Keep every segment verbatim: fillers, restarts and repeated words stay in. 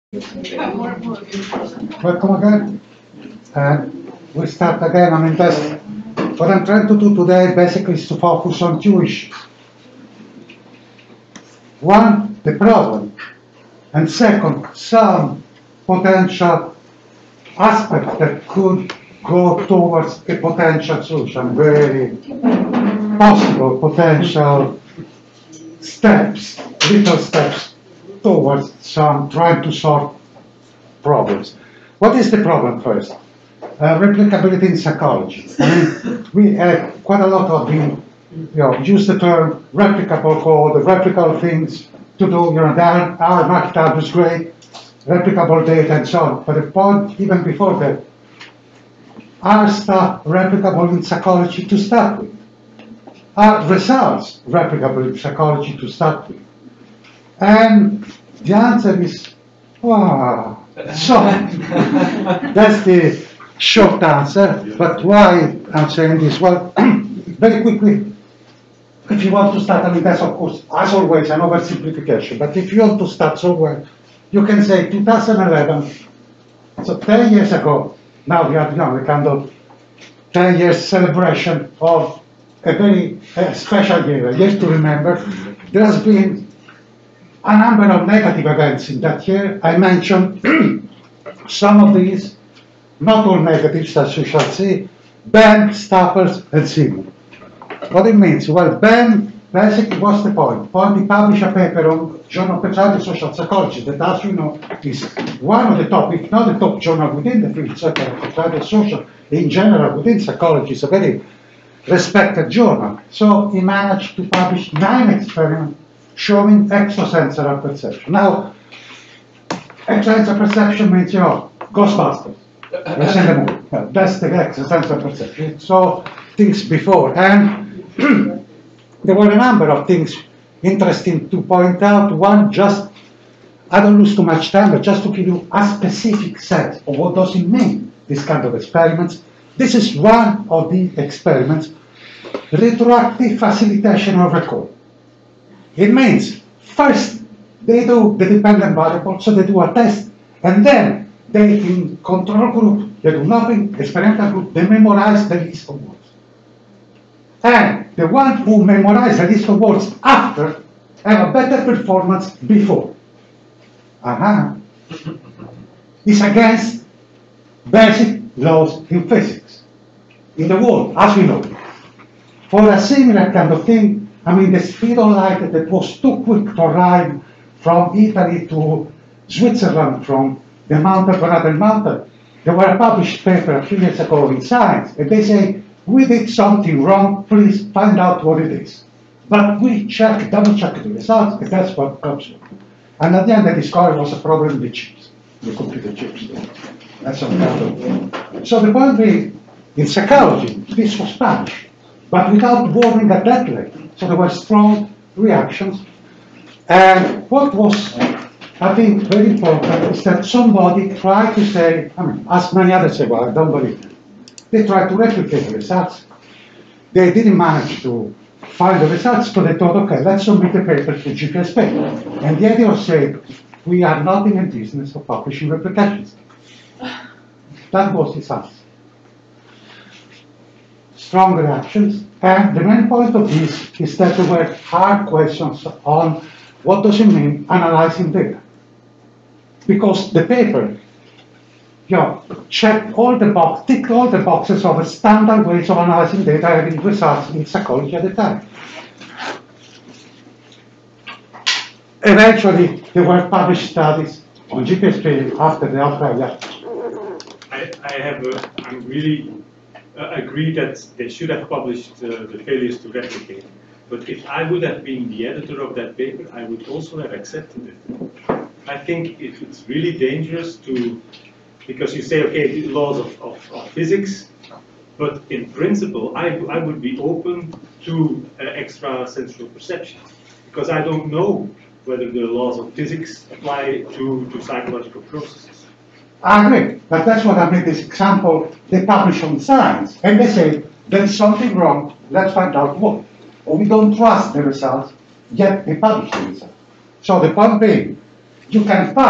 Welcome again. And we start again. I mean, that's what I'm trying to do today basically is to focus on two issues. One, the problem, and second, some potential aspects that could go towards a potential solution, very possible potential steps, little steps towards some trying to solve problems. What is the problem first? Uh, replicability in psychology. I mean, we had quite a lot of you know, use the term replicable code, the replicable things to do, you know, that our market out is great, replicable data and so on. But the point, even before that, are stuff replicable in psychology to start with? Are results replicable in psychology to start with? And the answer is, wow. So, that's the short answer. But why I'm saying this? Well, very quickly, if you want to start, I mean, that's of course, as always, an oversimplification. But if you want to start somewhere, you can say two thousand eleven, so ten years ago, now we have, you know, a kind of ten years celebration of a very uh, special year, a year to remember. There has been a number of negative events in that year. I mentioned some of these, not all negatives, as you shall see. Ben, Stappers, and Simon. What it means? Well, Ben, basically, what's the point? Point, he published a paper on Journal of Social Psychology that, as you know, is one of the top, if not the top journal within the field, Psychology Social, in general, within psychology, is a very respected journal. So he managed to publish nine experiments showing extrasensory perception. Now, extrasensory perception means, you know, Ghostbusters. You've seen the movie. That's the extrasensory perception. So things before. And there were a number of things interesting to point out. One, just, I don't lose too much time, but just to give you a specific sense of what does it mean, this kind of experiments. This is one of the experiments, retroactive facilitation of recall. It means, first, they do the dependent variable, so they do a test, and then they, in control group, they do nothing, experimental group, they memorize the list of words. And the one who memorize the list of words after have a better performance before. Uh-huh. It's against basic laws in physics, in the world, as we know. For a similar kind of thing, I mean, the speed of light that was too quick to arrive from Italy to Switzerland, from the mountain to another mountain. There were a published paper a few years ago in Science, and they say, we did something wrong, please find out what it is. But we check, double check the results, and that's what comes up. And at the end, they discovered it was a problem with the chips, the computer chips. That's some kind of. So the point being, in psychology, this was published, but without warning at that level. So there were strong reactions. And what was, I think, very important is that somebody tried to say, I mean, as many others say, well, I don't believe it. They tried to replicate the results. They didn't manage to find the results, so they thought, okay, let's submit a paper to G P S paper. And the editor said, we are not in the business of publishing replications. That was his answer. Strong reactions, and the main point of this is that there were hard questions on what does it mean analyzing data. Because the paper, you know, checked all the boxes, ticked all the boxes of standard ways of analyzing data having results in psychology at the time. Eventually, there were published studies on G P S paper after the outlier. I, I have, a, I'm really uh, agree that they should have published uh, the failures to replicate. But if I would have been the editor of that paper, I would also have accepted it. I think it, it's really dangerous to, because you say, okay, the laws of, of, of physics, but in principle, I, I would be open to uh, extrasensory perception, because I don't know whether the laws of physics apply to, to psychological processes. I agree, but that's what I made this example. They publish on Science, and they say, there's something wrong, let's find out what. Or we don't trust the results, yet they publish the results. So the point being, you can publish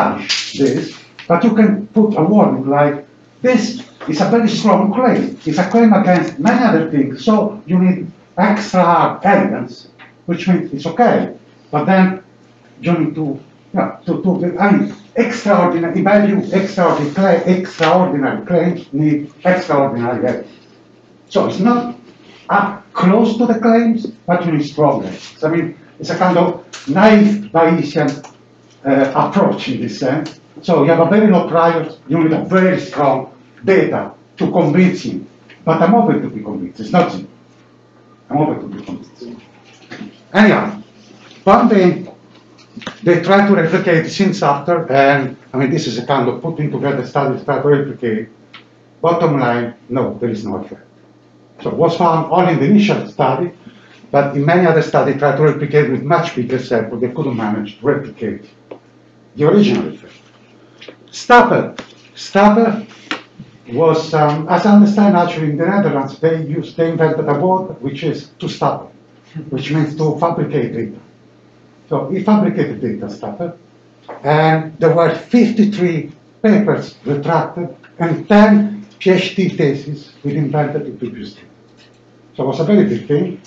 this, but you can put a warning like, this is a very strong claim. It's a claim against many other things, so you need extra hard evidence, which means it's okay. But then you need to, yeah, to, to I mean, extraordinary value, extraordinary, claim, extraordinary claims need extraordinary evidence. So it's not up close to the claims, but you need strong evidence. I mean, it's a kind of naive Bayesian uh, approach in this sense. So you have a very low priors, you need a very strong data to convince him. But I'm open to be convinced, it's not zero. I'm open to be convinced. Anyhow, one day they try to replicate since after, and I mean, this is a kind of putting together studies try to replicate. Bottom line, no, there is no effect. So it was found only in the initial study, but in many other studies tried to replicate with much bigger sample, they couldn't manage to replicate the original effect. Stapper. Stapper was, um, as I understand, actually in the Netherlands, they used, they invented a word which is to stapper, which means to fabricate data. So he fabricated data stapper, and there were fifty-three papers retracted and ten PhD theses with invented the previous thing. So it was a very big thing.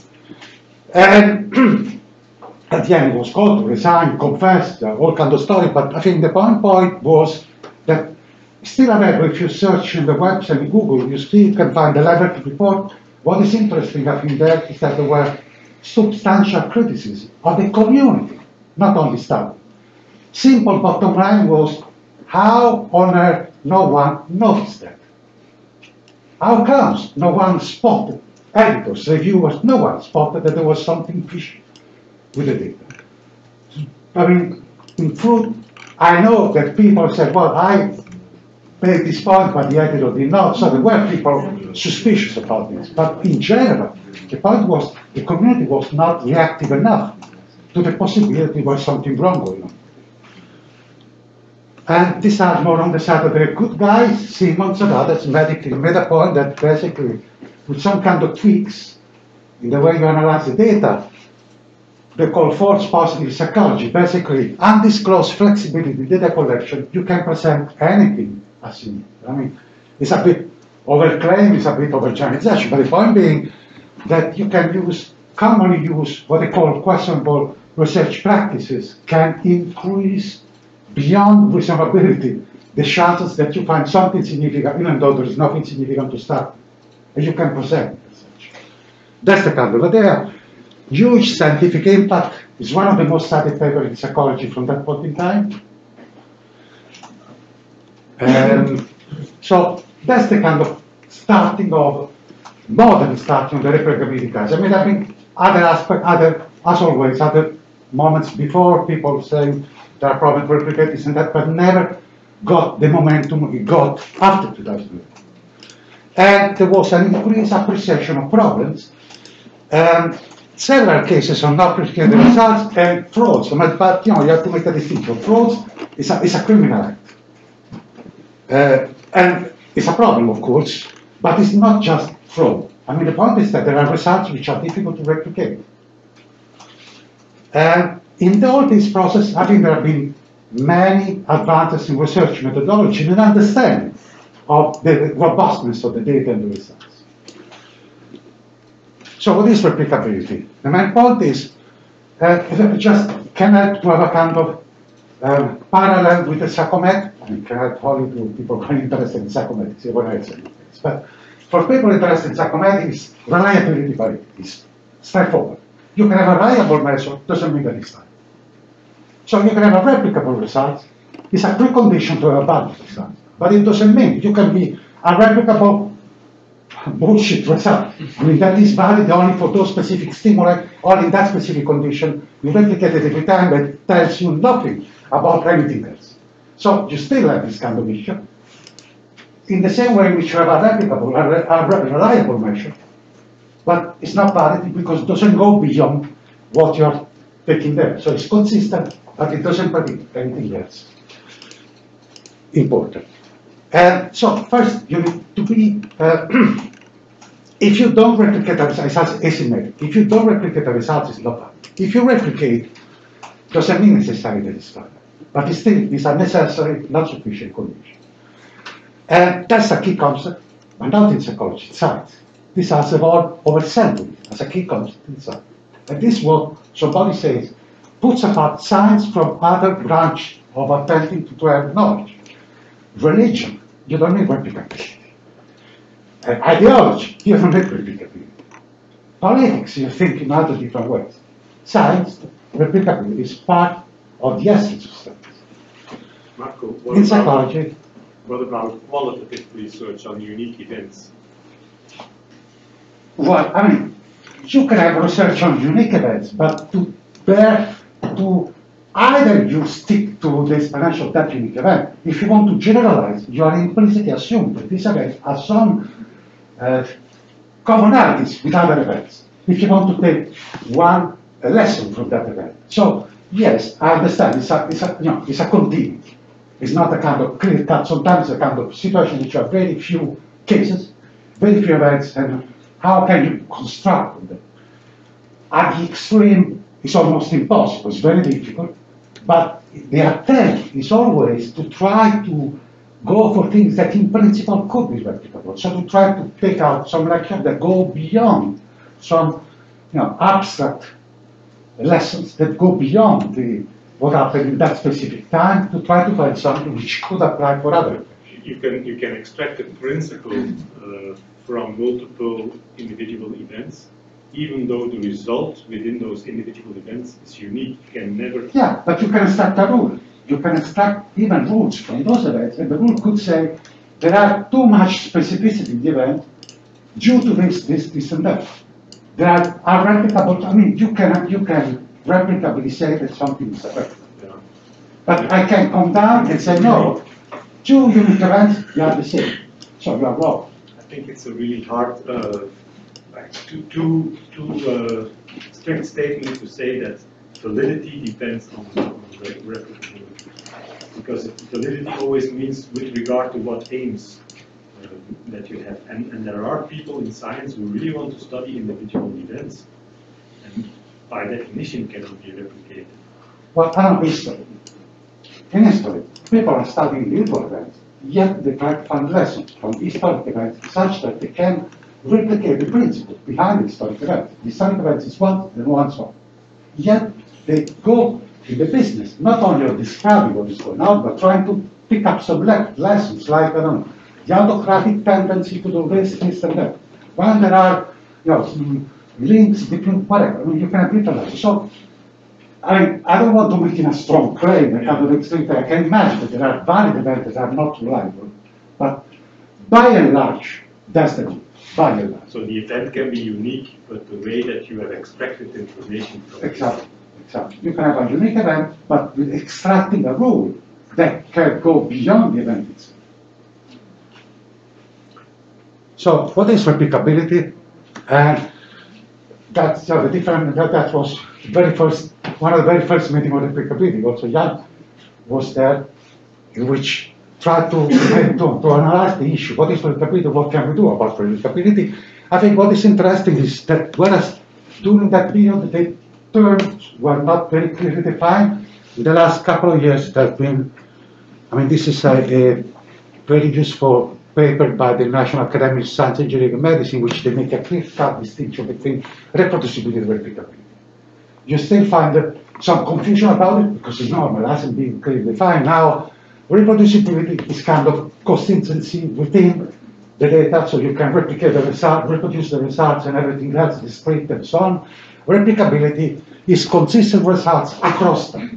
And at the end it was called to resign, confess, uh, all kind of story, but I think the point point was that still available, if you search in the website in Google, you still can find the level report. What is interesting, I think, there is that there were substantial criticism of the community, not only study. Simple bottom line was, how on earth no one noticed that? How comes no one spotted, editors, reviewers, no one spotted that there was something fishy with the data? I mean, in truth, I know that people said, well, I made this point, but the editor did not, so there were people suspicious about this. But in general, the point was the community was not reactive enough to the possibility there was something wrong going on. And these are more on the side of the good guys. Simmons and others medically made a point that basically, with some kind of tweaks in the way you analyze the data, they call false positive psychology. Basically, undisclosed flexibility data collection, you can present anything as you need. I mean, it's a bit overclaim, it's a bit overgeneralization, but the point being that you can use, commonly use what they call questionable research practices can increase beyond reasonability the chances that you find something significant, even though there is nothing significant to start, and you can present research. That's the kind of idea. Huge scientific impact is one of the most cited papers in psychology from that point in time. Um, so that's the kind of starting of modern starting of the replicability guys. I mean, I think other aspects, other, as always, other moments before people saying there are problems with replicate this and that, but never got the momentum it got after two thousand eight. And there was an increased appreciation of problems. Um, several cases on not replicated results and frauds. But you know, you have to make a distinction. Frauds is a, is a criminal act. Uh, and it's a problem, of course, but it's not just fraud. I mean, the point is that there are results which are difficult to replicate. And in all this process, I think there have been many advances in research methodology and understanding of the robustness of the data and the results. So what is replicability? The main point is uh, it just can help to have a kind of uh, parallel with the psychomet. I mean, can help only to people who are interested in psychomatics, everyone else in this. But for people interested in psychomatics, reliability variability is straightforward. You can have a reliable measure, doesn't mean that it's right. So you can have a replicable result, it's a precondition to have a valid result. But it doesn't mean you can be a replicable bullshit result. I mean, that is valid only for those specific stimuli, only in that specific condition. You replicate it every time, that tells you nothing about anything else. So you still have this kind of issue. In the same way in which you have a replicable, a, a reliable measure, but it's not valid because it doesn't go beyond what you're taking there. So it's consistent, but it doesn't predict anything else important. And so first, you need to be, uh, if you don't replicate the results, it's asymmetric. If you don't replicate the results, it's not valid. If you replicate, doesn't mean necessarily that it's valid. but still these are necessary, not sufficient conditions. And that's a key concept, but not in psychology, it's science. This has evolved over centuries as a key concept in science. And this is what somebody says puts apart science from other branches of attempting to acquire knowledge. Religion, you don't need replicability. Uh, ideology, you don't need replicability. Politics, you think in other different ways. Science, replicability is part of the essence of studies. Marco, what in about, psychology, what about qualitative research on unique events? well, I mean, you can have research on unique events, but to bear, to either you stick to the explanation of that unique event. If you want to generalize, you are implicitly assuming that this event has some uh, commonalities with other events. If you want to take one a lesson from that event. So, yes, I understand, it's a, it's a, you know, it's a continuity. It's not a kind of clear cut, sometimes it's a kind of situation in which you have very few cases, very few events, and how can you construct them? At the extreme, it's almost impossible, it's very difficult, but the attempt is always to try to go for things that in principle could be replicable. So to try to take out some lectures that go beyond some, you know, abstract lessons that go beyond the, what happened in that specific time, to try to find something which could apply for other. You can, you can extract a principle uh, from multiple individual events, even though the result within those individual events is unique. You can never... Yeah, but you can extract a rule. You can extract even rules from those events, and the rule could say there are too much specificity in the event due to this, this, this, and that. There are, are replicable, I mean, you can, you can replicably say that something is replicable. Yeah. But I can come down and say, no, two unique events, they are the same. So you are wrong. I think it's a really hard, uh, like too, too, too uh, strict statement to say that validity depends on, on the replicability. Because validity always means with regard to what aims uh, that you have. And, and there are people in science who really want to study individual events, and by definition cannot be replicated. Well, I don't history. In history, people are studying individual events, yet they try to find lessons from historic events such that they can replicate the principles behind the historic events. The historic events is one and one so. Yet they go in the business, not only of describing what is going on, but trying to pick up some le lessons, like, I don't know, the autocratic tendency to do this, this, and that. When there are, you know, some links between whatever, I mean, you can have different lessons. So, I mean, I don't want to make a strong claim, I kind of extreme I can imagine that there are valid events that are not reliable, but by and large, that's the goal, by and large. So the event can be unique, but the way that you have extracted information from Exactly. Exactly. You can have a unique event, but with extracting a rule that can go beyond the event itself. So, what is replicability? And that's uh, the different. That, that was the very first, one of the very first meetings on replicability. Also, Jan was there, in which tried to, to to analyze the issue. What is replicability? What can we do about replicability? I think what is interesting is that whereas during that period they terms were not very clearly defined. In the last couple of years, there have been, I mean, this is a, a very useful paper by the National Academy of Science, Engineering and Medicine, which they make a clear-cut distinction between reproducibility and replicability. You still find uh, some confusion about it, because it's normal, it hasn't been clearly defined. Now, reproducibility is kind of consistency within the data, so you can replicate the result, reproduce the results and everything else, discrete and so on. Replicability is consistent results across time.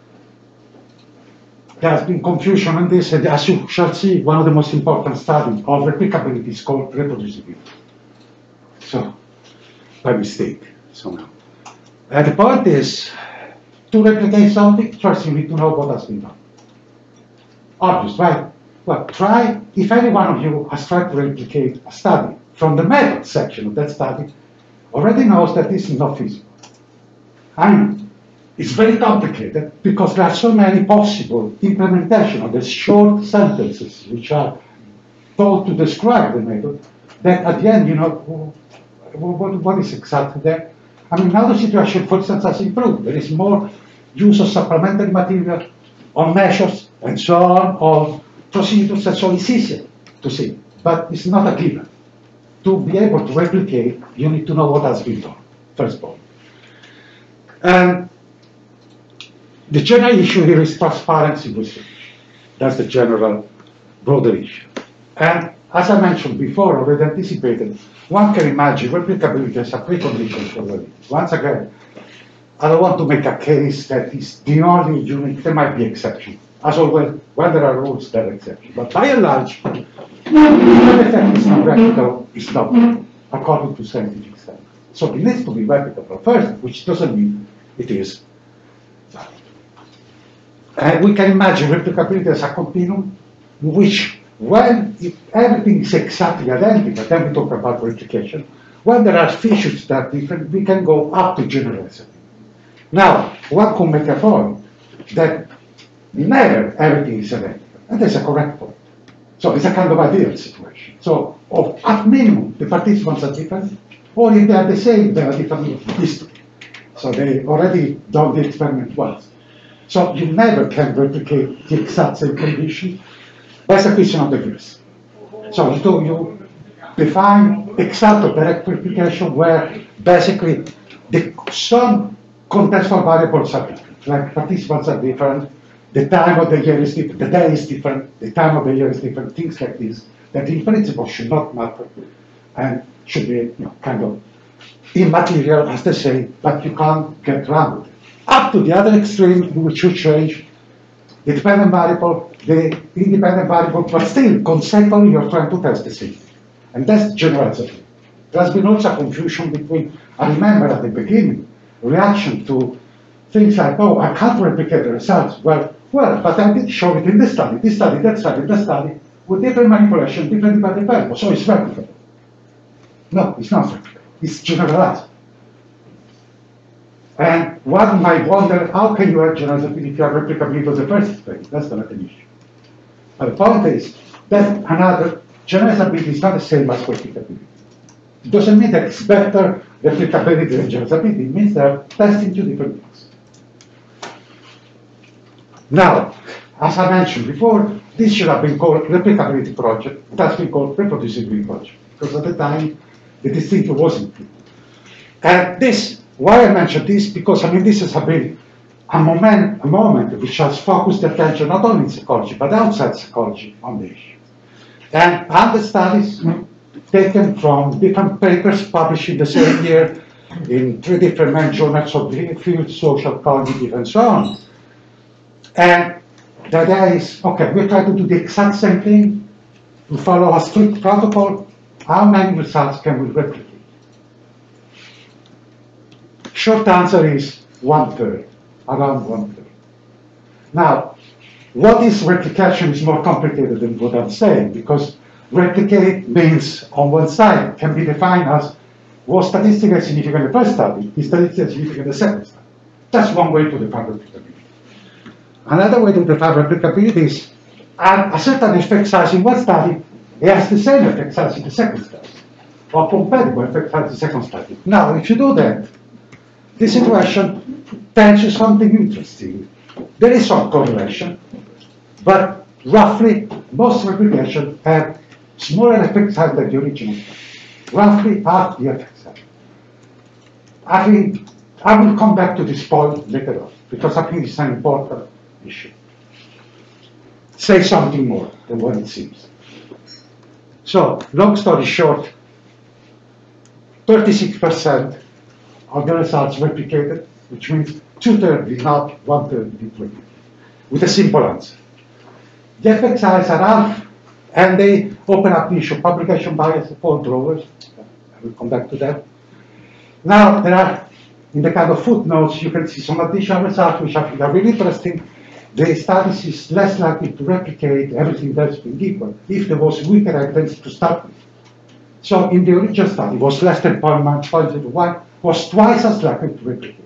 There has been confusion on this, and as you shall see, one of the most important studies of replicability is called reproducibility. So, by mistake, somehow. And the point is, to replicate something, first you need to know what has been done. Obvious, right? Well, try, if any one of you has tried to replicate a study from the method section of that study, already knows that this is not feasible. And it's very complicated because there are so many possible implementations of the short sentences which are told to describe the method that at the end, you know, what, what is exactly there? I mean, now the situation, for instance, has improved. There is more use of supplementary material. on measures, and so on, or procedures, and so it's easier to see. But it's not a given. To be able to replicate, you need to know what has been done, first of all. And the general issue here is transparency research. That's the general, broader issue. And as I mentioned before, already anticipated, one can imagine replicability as a precondition for validity. Once again, I don't want to make a case that is the only unit. There might be exceptions. As always, when there are rules, there are exceptions. But by and large, the effect is not replicable, it's not according to scientific standards. So it needs to be replicable first, which doesn't mean it is valid. And we can imagine replicability as a continuum, in which when if everything is exactly identical, then we talk about replication. When there are features that are different, we can go up to generalizability. Now, one could make a point that never everything is identical, and that's a correct point. So it's a kind of ideal situation. So, or at minimum, the participants are different, or if they are the same, they are different history. So they already done the experiment once. So you never can replicate the exact same condition. That's a question of degrees. So you, you define exact or direct replication where basically the some contextual variables are different, like participants are different, the time of the year is different, the day is different, the time of the year is different, things like this, that in principle should not matter and should be, you know, kind of immaterial, as they say, but you can't get around it. Up to the other extreme, in which you change the dependent variable, the independent variable, but still, conceptually, you're trying to test the same thing. And that's generalization. There has been also a confusion between, I remember at the beginning, reaction to things like, oh, I can't replicate the results. Well, well, but I did show it in this study, this study, that study, that study, with different manipulation, different dependent variables, so it's replicable. No, it's not replicable. It's generalized. And one might wonder, how can you have generalizability if you have replicability of the first experiment? That's not an issue. But the point is that another generalizability is not the same as replicability. It doesn't mean that it's better replicability than generalizability. It means they're testing two different things. Now, as I mentioned before, this should have been called replicability project. It has been called reproducibility project, because at the time, the distinction wasn't clear. And this, why I mentioned this, because I mean, this has been a moment, a moment which has focused attention not only in psychology, but outside psychology on the issue. And other studies taken from different papers published in the same year in three different main journals of the field, social, cognitive, and so on. And the idea is, okay, we try to do the exact same thing, we follow a strict protocol. How many results can we replicate? Short answer is one third, around one third. Now, what is replication is more complicated than what I'm saying, because replicate means, on one side, can be defined as was statistically significant in the first study, is statistically significant in the second study. That's one way to define replicability. Another way to define replicability is a certain effect size in one study, it has the same effect size in the second study, or compatible effect size in the second study. Now, if you do that, this situation tells you something interesting. There is some correlation, but roughly, most replications have smaller effect size than the original study. Roughly half the effect size. I think I will come back to this point later on, because I think it's an important issue. Say something more than what it seems. So, long story short, thirty-six percent of the results replicated, which means two-thirds did not, one-third did replicate, with a simple answer. The effect size are half, and they open up the issue of publication bias for drawers. I will come back to that. Now, there are, in the kind of footnotes, you can see some additional results which I think are really interesting. The study is less likely to replicate everything that's been equal if there was weaker evidence to start with. So in the original study, it was less than zero point one, was twice as likely to replicate.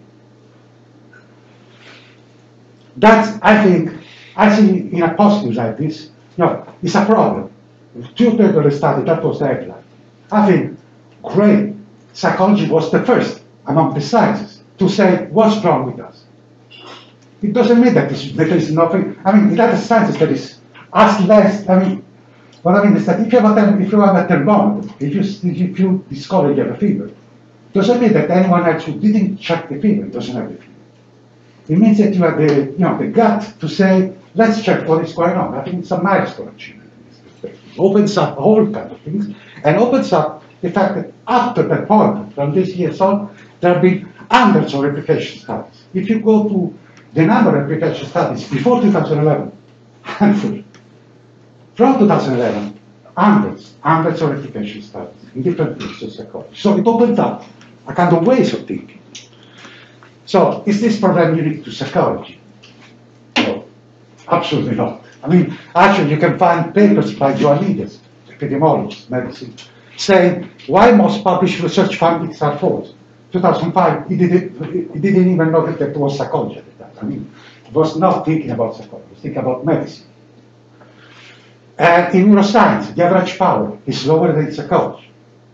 That's, I think, I think in a positive like this, no, it's a problem. Two-thirds of the study, that was the headline. I think, great, psychology was the first among the sciences to say what's wrong with us. It doesn't mean that, this, that there is nothing. I mean, in other sciences, there is as less. I mean, what I mean is that if you have a, if you have a thermometer, if you, if you discover you have a fever, it doesn't mean that anyone else who didn't check the fever doesn't have the fever. It means that you have the, you know, the gut to say, let's check what is going on. I think it's a milestone achievement in this perspective. Opens up all kinds of things, and opens up the fact that after that point, from this years on, there have been hundreds of replication studies. If you go to the number of replication studies before two thousand eleven, handful. From two thousand eleven, hundreds, hundreds of replication studies in different fields of psychology. So it opens up a kind of ways of thinking. So is this problem unique to psychology? No, absolutely not. I mean, actually, you can find papers by Ioannidis, epidemiologist, medicine, saying why most published research findings are false. two thousand five, he didn't, he didn't even know that it was psychology at the time. I mean, he was not thinking about psychology, he was thinking about medicine. And in neuroscience, the average power is lower than psychology.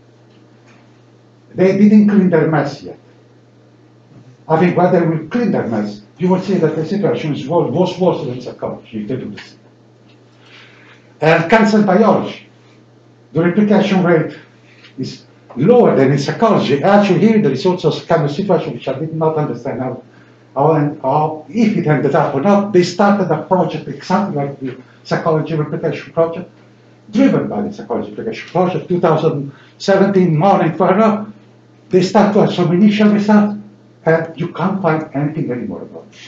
They didn't clean their mess yet. I think when they will clean their mess, you will see that the situation is was worse than psychology if they do this. And cancer biology, the replication rate is lower than in psychology. Actually, here there is also a kind of situation which I did not understand how, how, how if it ended up or not. They started a project exactly like the psychology replication project, driven by the psychology replication project, two thousand seventeen, morning further. They start to have some initial results, and you can't find anything anymore about it.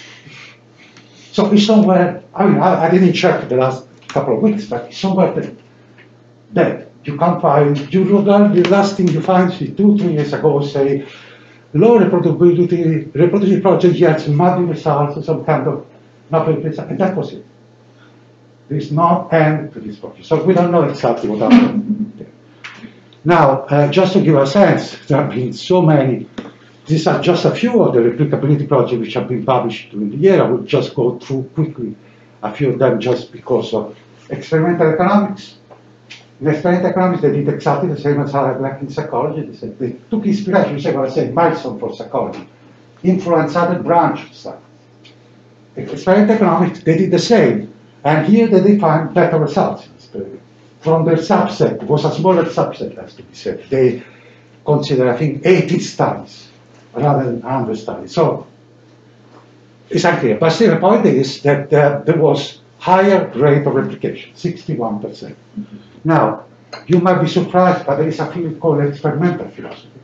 So it's somewhere, I mean, I, I didn't check the last couple of weeks, but it's somewhere that, that you can't find, you the last thing you find is two, three years ago, say, low reproducibility, reproducibility project yields muddy results, or some kind of novel result, and that was it. There's no end to this project. So we don't know exactly what happened there. Now, uh, just to give a sense, there have been so many. These are just a few of the replicability projects which have been published during the year. I will just go through quickly a few of them just because of experimental economics. In experimental economics, they did exactly the same as I like in psychology. They, said, they took inspiration, you say what I say, milestone for psychology, influence other branches of science. In experimental economics, they did the same. And here they define better results. From their subset, it was a smaller subset, has to be said. They consider, I think, eighty studies rather than one hundred studies. So it's unclear. But still, the point is that uh, there was higher rate of replication, sixty-one percent. Mm-hmm. Now, you might be surprised, but there is a field called experimental philosophy.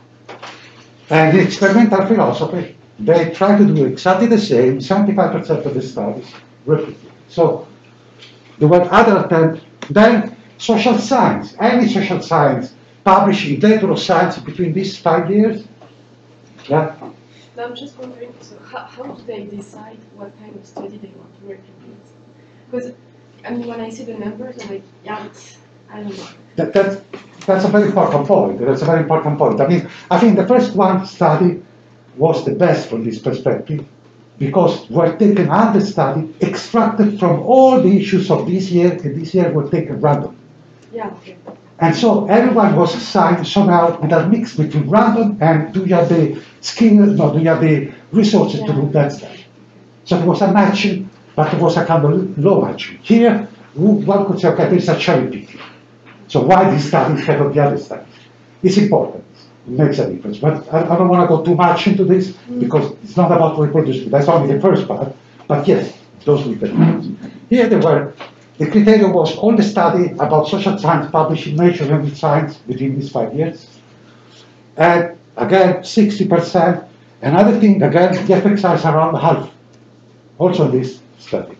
And in experimental philosophy, they try to do exactly the same, seventy-five percent of the studies replicate. So there were other attempts. Then social science, any social science published in Data of Science between these five years. Yeah. Now I'm just wondering, so how, how do they decide what kind of study they want to replicate? Because I mean, when I see the numbers, I'm like, yeah, it's, I don't know. That, that's, that's a very important point. That's a very important point. I mean, I think the first one study was the best from this perspective, because we're taking under study extracted from all the issues of this year, and this year were taken random. Yeah, okay. And so everyone was assigned somehow with a mix between random and do you have the skill, no, do you have the resources yeah. to do that study. So it was a matching, but it was a kind of low matching. Here, one could say, okay, there's a cherry picking. So why these studies instead of the other studies? It's important. It makes a difference. But I, I don't want to go too much into this mm. because it's not about reproducibility. That's only the first part. But yes, those were the difference. Here they were. The criteria was all the study about social science published in Nature and Science within these five years. And again, sixty percent. Another thing, again, the effect size around half. Also in this study.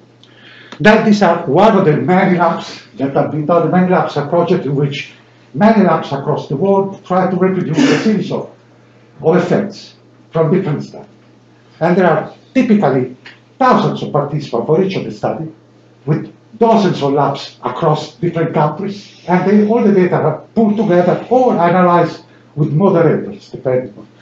Then these are one of the many labs that have been done. Many labs are projects in which many labs across the world try to reproduce a series of, of effects from different studies. And there are typically thousands of participants for each of the studies, with dozens of labs across different countries, and they, all the data are pulled together or analyzed with moderators, depending on.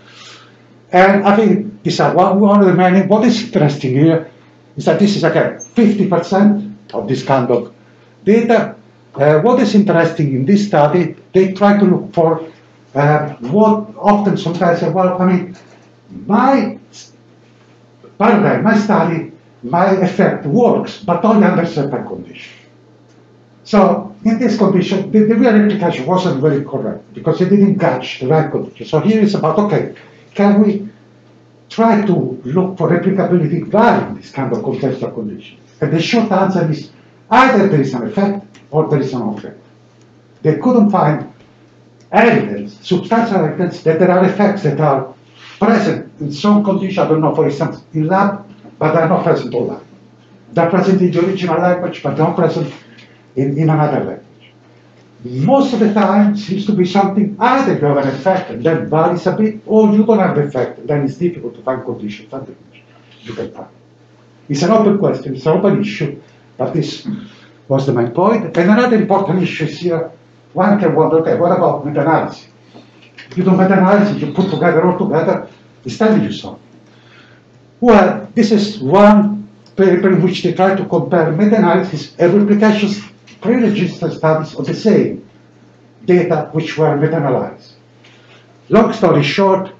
And I think these are one, one of the many. What is interesting here is that this is again fifty percent of this kind of data. Uh, what is interesting in this study, they try to look for uh, what often sometimes say, well, I mean, my paradigm, my study, my effect works, but only under certain conditions. So in this condition, the, the real replication wasn't very correct because it didn't catch the right condition. So here it's about, okay, can we try to look for replicability varying this kind of contextual conditions? And the short answer is either there is an effect or there is no effect. They couldn't find evidence, substantial evidence, that there are effects that are present in some condition, I don't know, for instance, in lab, but they're not present all lab. They're present in the original language, but not present in, in another language. Most of the time, seems to be something, either you have an effect and then varies a bit, or you don't have the effect, and then it's difficult to find conditions under which you can find. It's an open question, it's an open issue, but this was the main point. And another important issue is here, one can wonder, okay, what about meta-analysis? If you do meta-analysis, you put together all together, it's telling you something. Well, this is one paper in which they try to compare meta-analysis and replications, pre-registered studies of the same data which were meta-analyzed. Long story short,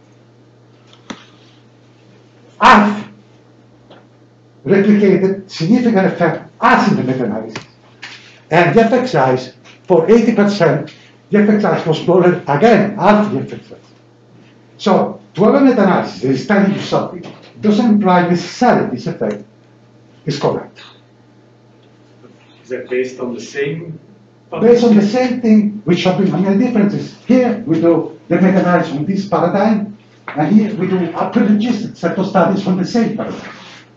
half replicated significant effect as in the meta-analysis, and the effect size for eighty percent, the effect size was smaller, again, half the effect size. So, to have a meta-analysis that is telling you something, doesn't imply necessarily this effect is correct. Is that based on the same? Based on the same thing, which have been, I mean, the difference is here we do the meta-analysis on this paradigm, and here we do a pre-registered set of studies from the same paradigm.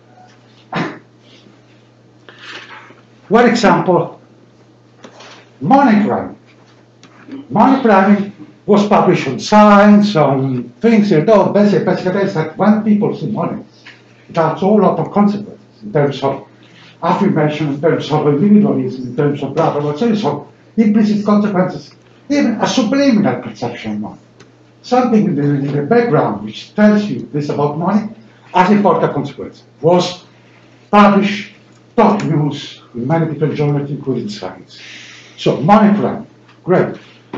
One example, money priming. Money priming was published on Science, on things, you know, basically, basically that when people see money, that's all lot of consequences in terms of affirmation, in terms of individualism, in terms of blah, blah, blah, so, so implicit consequences, even a subliminal perception of money. Something in the, in the background which tells you this about money has important consequences. Was published, top news in many different journals, including Science. So, money crime, great.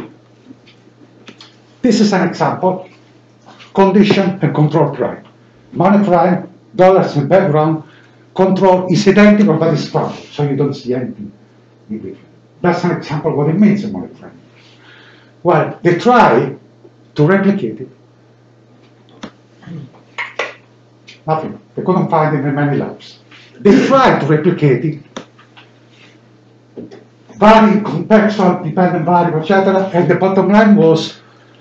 This is an example, condition and control crime. Money crime, dollars in background, control is identical but it's crowded, so you don't see anything in between. That's an example of what it means in money crime. Well, they try to replicate it. Nothing. They couldn't find it in many labs. They tried to replicate it, varying contextual, dependent variable, et cetera, and the bottom line was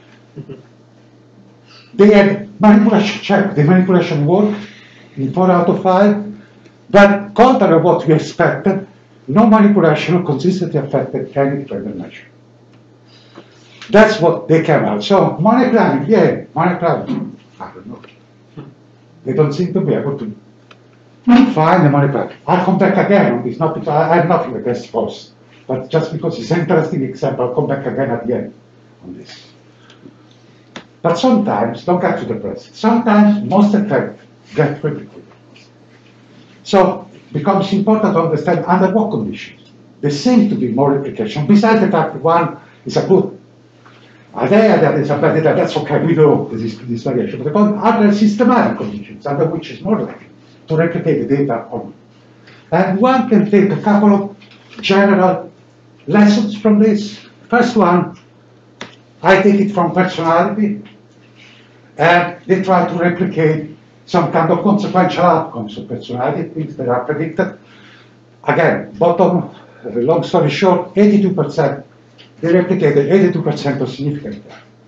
they had manipulation check, the manipulation worked in four out of five, but contrary to what we expected, no manipulation consistently affected any dependent measure. That's what they came out. So money planning, yeah, money planning, I don't know. They don't seem to be able to find the money planning. I'll come back again on this, not because I have nothing against sports, but just because it's an interesting example, I'll come back again at the end on this. But sometimes, don't get to the press, sometimes most effects get replicated. So it becomes important to understand under what conditions there seem to be more replication, besides the fact that one is a good idea, that is a bad idea, that's okay, we know this, this variation. But are there systematic conditions under which it's more likely to replicate the data or not? And one can take a couple of general lessons from this. First one, I take it from personality, and they try to replicate some kind of consequential outcomes of personality, things that are predicted. Again, bottom, long story short, eighty-two percent, they replicated eighty-two percent of significant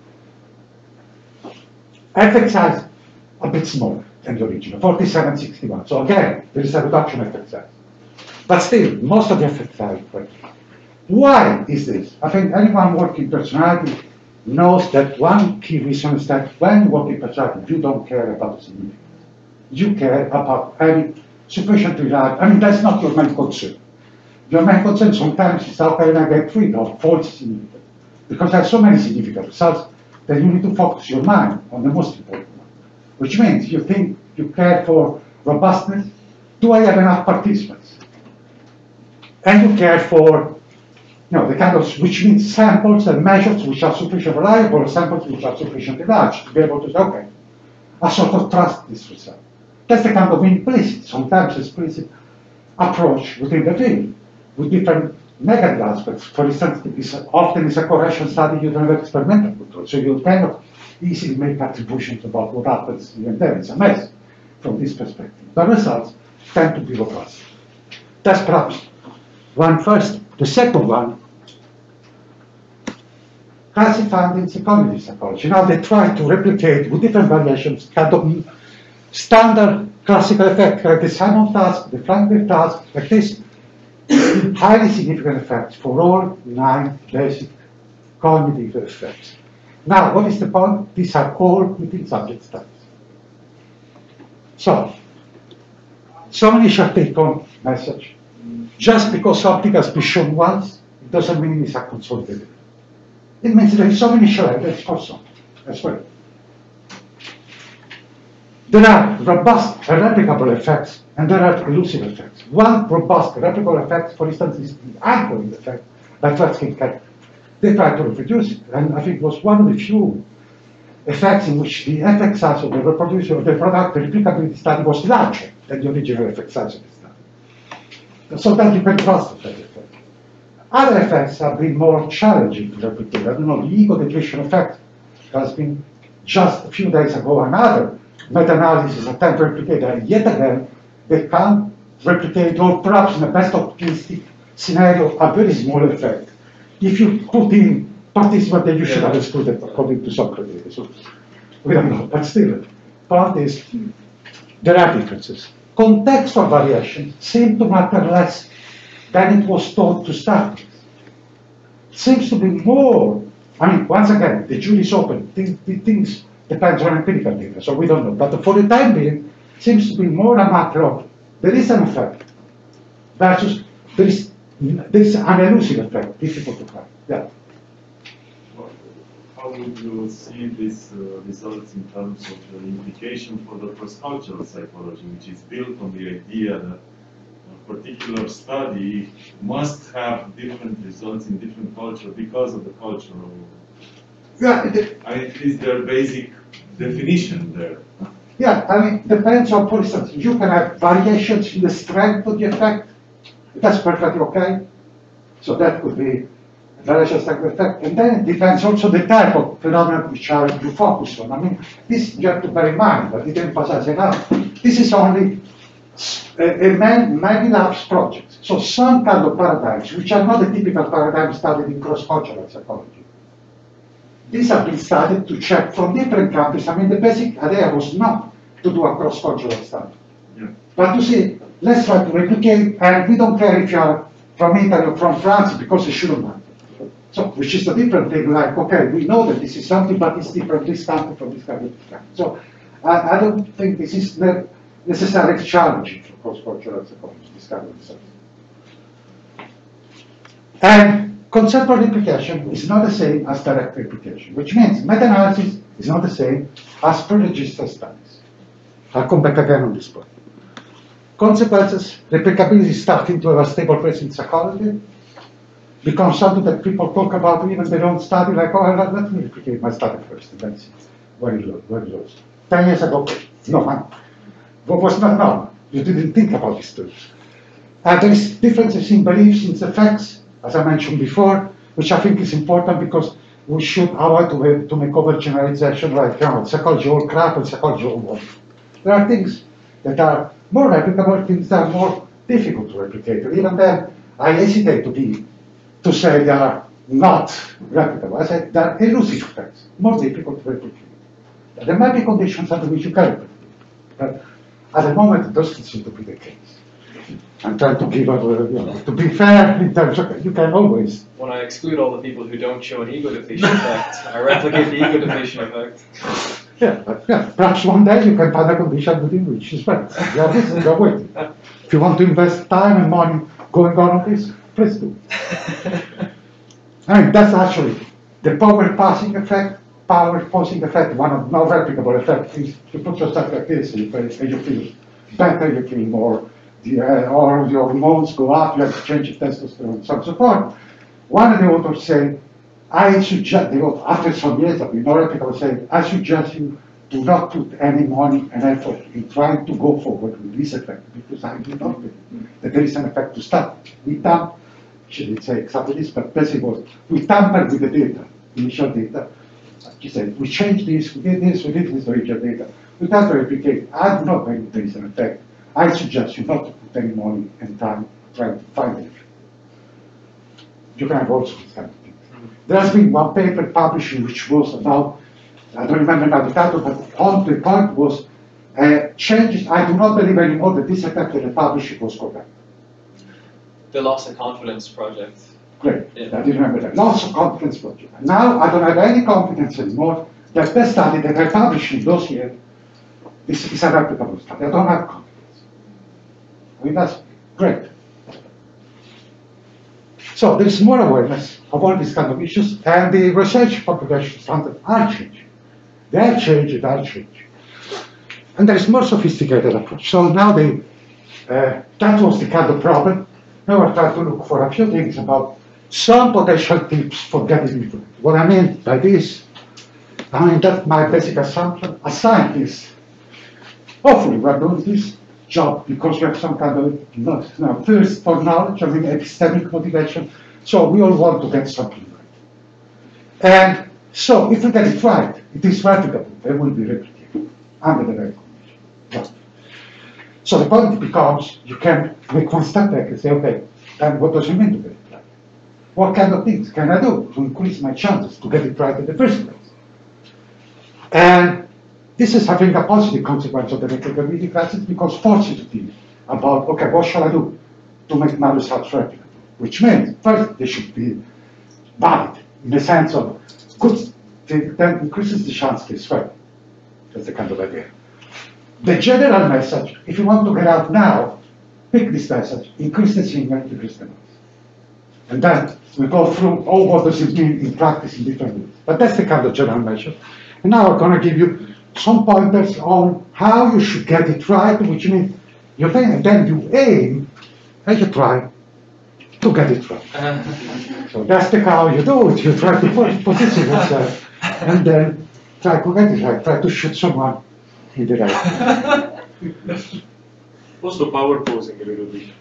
error. Effect size, a bit smaller than the original, forty-seven sixty-one. So again, there is a reduction in effect size. But still, most of the effect size. Why is this? I think anyone working personality knows that one key reason is that when you work in personality, you don't care about the significance. You care about having sufficient reliability. I mean, that's not your main concern. Your main concern sometimes is how can I get rid of false significance. Because there are so many significant results that you need to focus your mind on the most important one. Which means you think you care for robustness. Do I have enough participants? And you care for, you know, the kind of, which means samples and measures which are sufficiently reliable, samples which are sufficiently large to be able to say, okay, I sort of trust this result. That's the kind of implicit, sometimes explicit approach within the field, with different negative aspects. For instance, it's often it's a correction study you don't have experimental control, so you cannot easily make attributions about what happens here and there. It's a mess from this perspective. The results tend to be robust. That's perhaps one first. The second one, classic findings in cognitive psychology. Now they try to replicate with different variations kind of standard classical effect, like the Simon task, the Franklin task, like this, highly significant effects for all nine basic cognitive effects. Now, what is the point? These are all within subject studies. So, some initial take-home message. Just because something has been shown once, it doesn't mean it's a consolidated. It means there is some initial evidence for something as well. There are robust and replicable effects, and there are elusive effects. One robust replicable effect, for instance, is the anchoring effect by Tversky and They tried to reproduce it, and I think it was one of the few effects in which the effect size of the reproducer of the product, the replicability study, was larger than the original effect size of the study. So that you can trust that effect. Other effects have been more challenging to replicate. I don't know, the ego depletion effect has been just a few days ago another meta-analysis attempt to replicate, and yet again, they can't replicate, or perhaps in the best optimistic scenario, a very small effect. If you put in participants, then you should have excluded according to some criteria. So we don't know, but still, part is there are differences. Contextual variations seem to matter less than it was thought to start with. It seems to be more, I mean, once again, the jury is open, things, things depends on empirical data, so we don't know. But for the time being, it seems to be more a matter of there is an effect versus there is, there is an elusive effect, difficult to find. Yeah. How would you see these uh, results in terms of the implication for the cross-cultural psychology, which is built on the idea that a particular study must have different results in different cultures because of the cultural? Yeah, it, I mean, is there basic definition there? yeah, I mean, depends on, for instance, you can have variations in the strength of the effect. That's perfectly okay. So that could be variations like the effect. And then it depends also the type of phenomena which are you focus on. I mean, this you have to bear in mind, but it emphasizes enough. This is only a, a man, many labs projects. So some kind of paradigms, which are not the typical paradigm studied in cross-cultural psychology. These have been studied to check from different countries. I mean, the basic idea was not to do a cross-cultural study, Yeah. but to say, let's try to replicate, and we don't care if you are from Italy or from France, because it shouldn't matter. So, which is a different thing, like, okay, we know that this is something, but it's different this country from this country. So, I, I don't think this is ne necessarily challenging for cross-cultural psychology, this kind of research. And conceptual replication is not the same as direct replication, which means meta-analysis is not the same as pre-registered studies. I'll come back again on this point. Consequences, replicability is starting to have a stable place in psychology, becomes something that people talk about even their own study, like, oh, let me replicate my study first, and that's it. Very low, very low. Ten years ago, no, man. What was not known? You didn't think about this too. Uh, there is differences in beliefs, in effects, as I mentioned before, which I think is important because we should avoid to, to make overgeneralization like, you know, psychology all crap and psychology all wrong. There are things that are more replicable, things that are more difficult to replicate. And even then, I hesitate to be to say they are not replicable. I say they are elusive effects, more difficult to replicate. There might be conditions under which you can replicate, but at the moment it doesn't seem to be the case. I'm trying to give up, you know, to be fair in terms of, you can always. When I exclude all the people who don't show an ego depletion effect, I replicate the ego depletion effect. Yeah, but yeah, perhaps one day you can find a condition within which is better. Yeah, this is your way. If you want to invest time and money going on on this, please do. I mean, that's actually the power passing effect, power passing effect, one of no replicable effects is you put yourself like this and you feel better, you feel more. The, uh, or your hormones go up, you have to change your testosterone, so on and so forth. One of the authors said, I suggest, the author, after some years of no replicable, said, I suggest you do not put any money and effort in trying to go forward with this effect, because I do not believe that there is an effect to start. We tamper, she didn't say exactly this, but basically was, we tamper with the data, initial data. She said, we changed this, we did this, we did this original data. Without replicate, I do not believe there is an effect. I suggest you not to put any money and time trying to find it. You can have also this kind of thing. There has been one paper published which was about, I don't remember now the title, but on the point was uh, changes. I do not believe anymore that this effect that the publisher was correct. The loss of confidence project. Great, Yeah. I do remember that. Loss of confidence project. Now I don't have any confidence anymore that the study that I published in those years is, is a replicable study. I don't have confidence. I mean, that's great. So there is more awareness of all these kind of issues, and the research population standards are changing. They are changing, they are changing. And there is more sophisticated approach. So now they, uh, that was the kind of problem. Now we're trying to look for a few things about some potential tips for getting into it. What I mean by this, I mean that's my basic assumption. As scientists, hopefully we're doing this job because we have some kind of you know, thirst for knowledge, I mean epistemic motivation. So we all want to get something right. And so if we get it right, it is replicable, it will be replicated under the very condition. Right. So the point becomes, you can make one step back and say, okay, then what does it mean to get it right? What kind of things can I do to increase my chances to get it right in the first place? And this is having a positive consequence of the replicability crisis because forces you to think about, okay, what shall I do to make my results replicable? Which means, first, they should be valid in the sense of good, then increases the chance to spread. That's the kind of idea. The general message, if you want to get out now, pick this message, increase the signal, decrease the noise. And then we go through, oh, what does it mean in practice in different ways. But that's the kind of general measure. And now I'm going to give you some pointers on how you should get it right, which means you think, and then you aim and you try to get it right. So that's the how you do it. You try to position yourself and then try to get it right, try to shoot someone in the right way. Also power posing a little bit.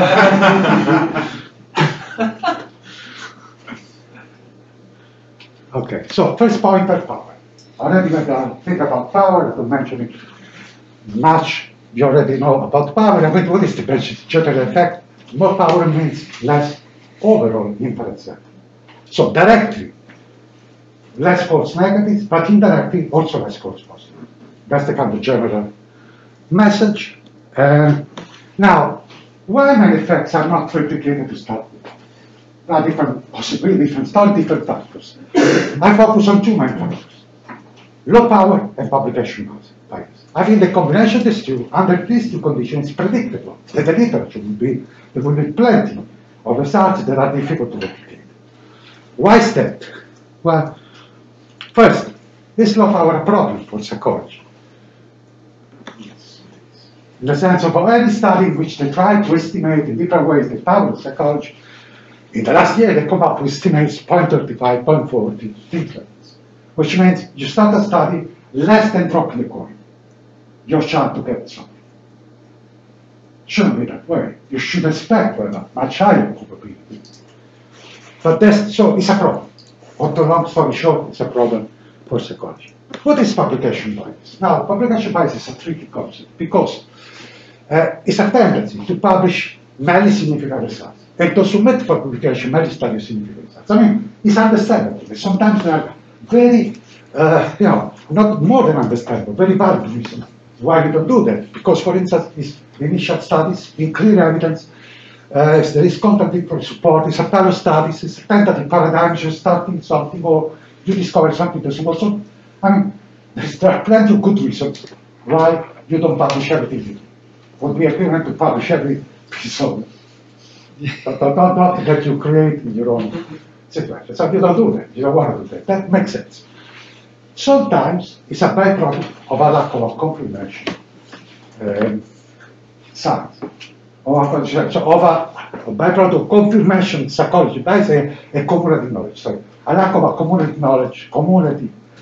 Okay, so first point of power. Already when I think about power, to mention it much, you already know about power. I mean, what is the general effect? More power means less overall inference. So directly, less false negatives, but indirectly also less false positives. That's the kind of general message. Uh, now, why many effects are not replicated to start with? There are different, possibly different, start different factors. I focus on two main factors. Low power and publication bias. I think the combination of these two, under these two conditions, is predictable. That the literature will be, there will be plenty of results that are difficult to replicate. Why is that? Well, first, is low power a problem for psychology? In the sense of any study in which they try to estimate in different ways the power of psychology, in the last year they come up with estimates zero point thirty-five, zero point forty, things like this. Which means you start a study less than dropping the coin. Your chance to get something. Shouldn't be that way. You should expect a much higher probability. But that's, so it's a problem. Or the long story short, it's a problem for psychology. What is publication bias? Now, publication bias is a tricky concept because uh, it's a tendency to publish many significant results and to submit for publication many study significant results. I mean, it's understandable. Sometimes there are very, uh, you know, not more than understandable, very valid reasons why we don't do that. Because, for instance, these initial studies, in clear evidence, uh, if there is content for support, it's a pilot studies, it's a tentative paradigm, you're starting something, or you discover something that's also, I mean, there are plenty of good reasons why you don't publish everything you do. Would be equivalent to publish every piece of it. But not, not that you create in your own situation. So you don't do that, you don't want to do that. That makes sense. Sometimes it's a byproduct of a lack of confirmation um, science. Or of a, a byproduct of confirmation psychology. That is a, a cumulative knowledge, sorry. A lack of a cumulative knowledge, cumulative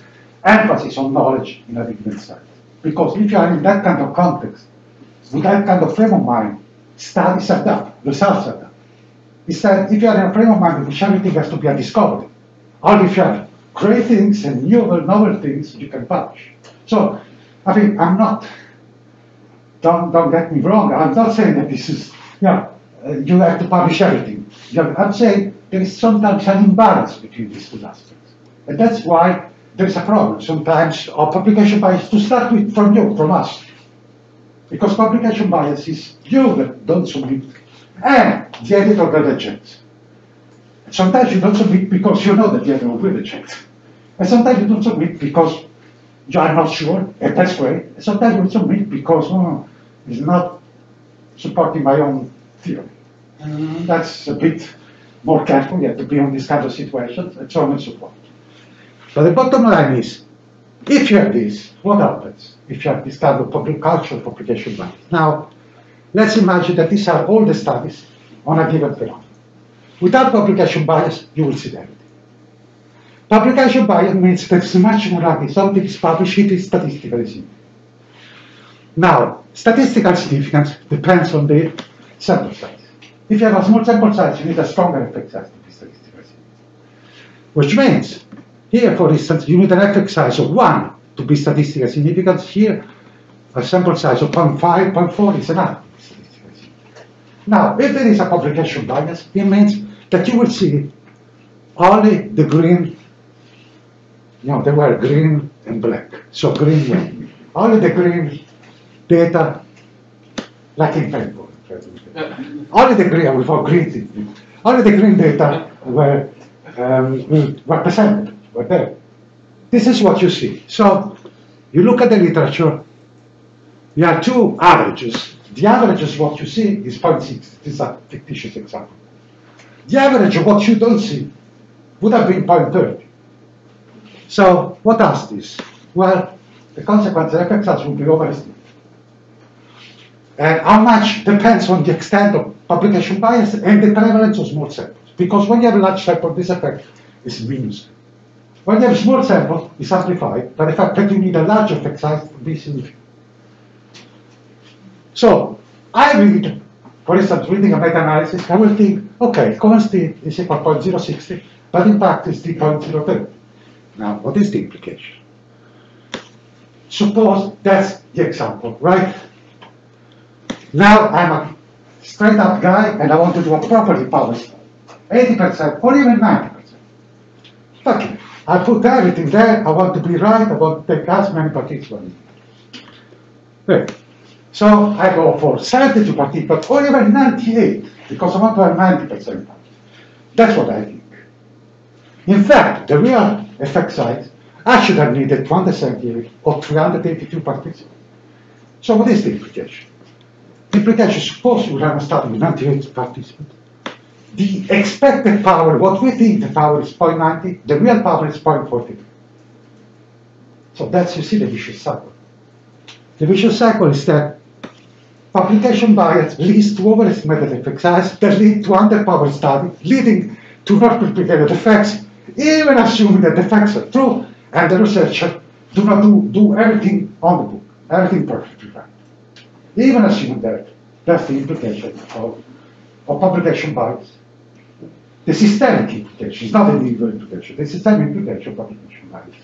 emphasis on knowledge in a given site. Because if you are in that kind of context, with that kind of frame of mind, studies are done, results are done. Instead, if you are in a frame of mind in which everything has to be a discovery, or if you have great things and new, novel things, you can publish. So, I think I'm not, don't, don't get me wrong, I'm not saying that this is, yeah, uh, you have to publish everything. I'm saying there is sometimes an imbalance between these two aspects. And that's why there's a problem sometimes of publication bias to start with from you, from us. Because publication bias is you that don't submit, and the editor that rejects. Sometimes you don't submit because you know that the editor will reject. And sometimes you don't submit because you are not sure, and that's great. And sometimes you submit because oh, it's not supporting my own theory. And that's a bit more careful, you have to be on these kind of situations, and so on and so forth. But the bottom line is, if you have this, what happens if you have this kind of public cultural publication bias? Now, let's imagine that these are all the studies on a given phenomenon. Without publication bias, you will see everything. Publication bias means that it's much more likely something is published if it's statistically significant. Now, statistical significance depends on the sample size. If you have a small sample size, you need a stronger effect size to be statistically significant. Which means, here, for instance, you need an effect size of one to be statistically significant. Here, a sample size of zero point five, zero point four is enough to be statistically significant. Now, if there is a publication bias, it means that you will see only the green, you know, they were green and black. So green, yeah. Only the green data, like in paintball. Only the green, without green thing. Only the green data were, um, were presented, were there. This is what you see. So you look at the literature, you have two averages. The average is what you see is zero point six. This is a fictitious example. The average of what you don't see would have been zero point three. So what does this? Well, the consequence of effect size will be overestimated. And how much depends on the extent of publication bias and the prevalence of small samples. Because when you have a large sample, this effect is minuscule. When you have a small sample, it's amplified by the fact that you need a large effect size to be significant. So, I read, for instance, reading a meta-analysis, I will think, okay, constant is equal to zero point zero six zero, but in fact it's zero point zero three. Now, what is the implication? Suppose that's the example, right? Now I'm a straight up guy and I want to do a properly powered eighty percent or even ninety percent. Okay, I put everything there, I want to be right, I want to take as many participants. Great. So I go for seventy-two participants or even ninety-eight because I want to have ninety percent. That's what I think. In fact, the real effect size, I should have needed two hundred seventy-eight or three hundred eighty-two participants. So what is the implication? The implication, suppose you run a study with ninety-eight participants. The expected power, what we think the power is zero point nine zero, the real power is zero point four three. So that's, you see, the vicious cycle. The vicious cycle is that publication bias leads to overestimated effect size that lead to underpowered study, leading to not replicated effects, even assuming that the effects are true, and the researcher do not do, do everything on the book, everything perfectly right. Even assuming that, that's the implication of, of publication bias. The systemic implication, it's not the individual implication, the systemic implication of publication bias.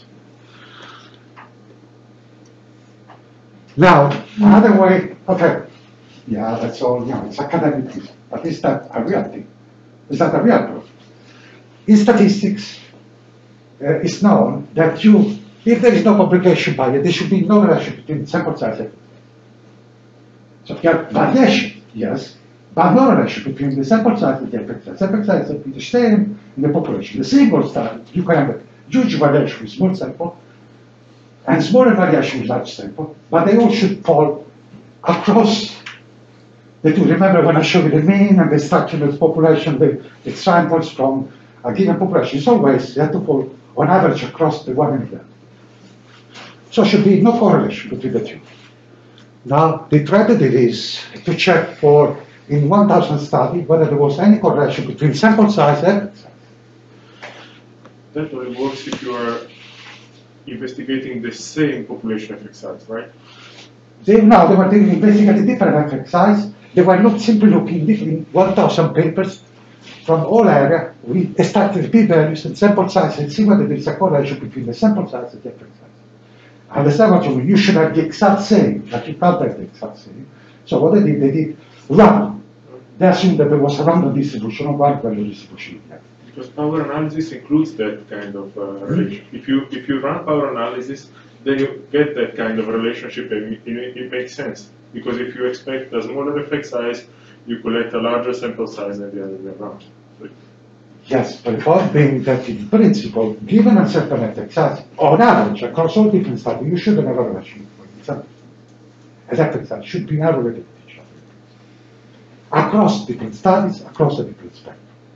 Now, another way, okay, yeah, that's all, you know, it's academic, but is that a real thing? Is that a real problem? In statistics, uh, it's known that you, if there is no publication bias, there should be no relation between sample size and effect. So you have variation, yes, but no relation between the sample size and the effect size. Sample size will be the same in the population. The single study, you can have huge variation with small sample, and smaller variation with large sample, but they all should fall across the two. Remember when I showed you the mean and the structure of the population, the, the samples from a given population, it's always they have to fall on average across the one and the other. So there should be no correlation between the two. Now, they tried to do this to check for, in one thousand studies, whether there was any correlation between sample sice and effect size. That only works if you are investigating the same population effect size, right? They, no, they were doing investigating different effect size. They were not simply looking in one thousand papers from all area. We extracted p-values and sample size and see whether there is a correlation between the sample size and the effect size. Understand what you mean? You should have the exact same, but you can't have the exact same. So what they did, they did random. They assumed that there was a random distribution of one value distribution. Yeah. Because power analysis includes that kind of uh, relation. If you if you run power analysis, then you get that kind of relationship, and it, it, it makes sense. Because if you expect a smaller effect size, you collect a larger sample size than the other way around. So yes, but the point being that in principle, given a certain effect size, on average, across all different studies, you should have a relation for example. As effect size should be narrow related to each other. Across different studies, across a different spectrum.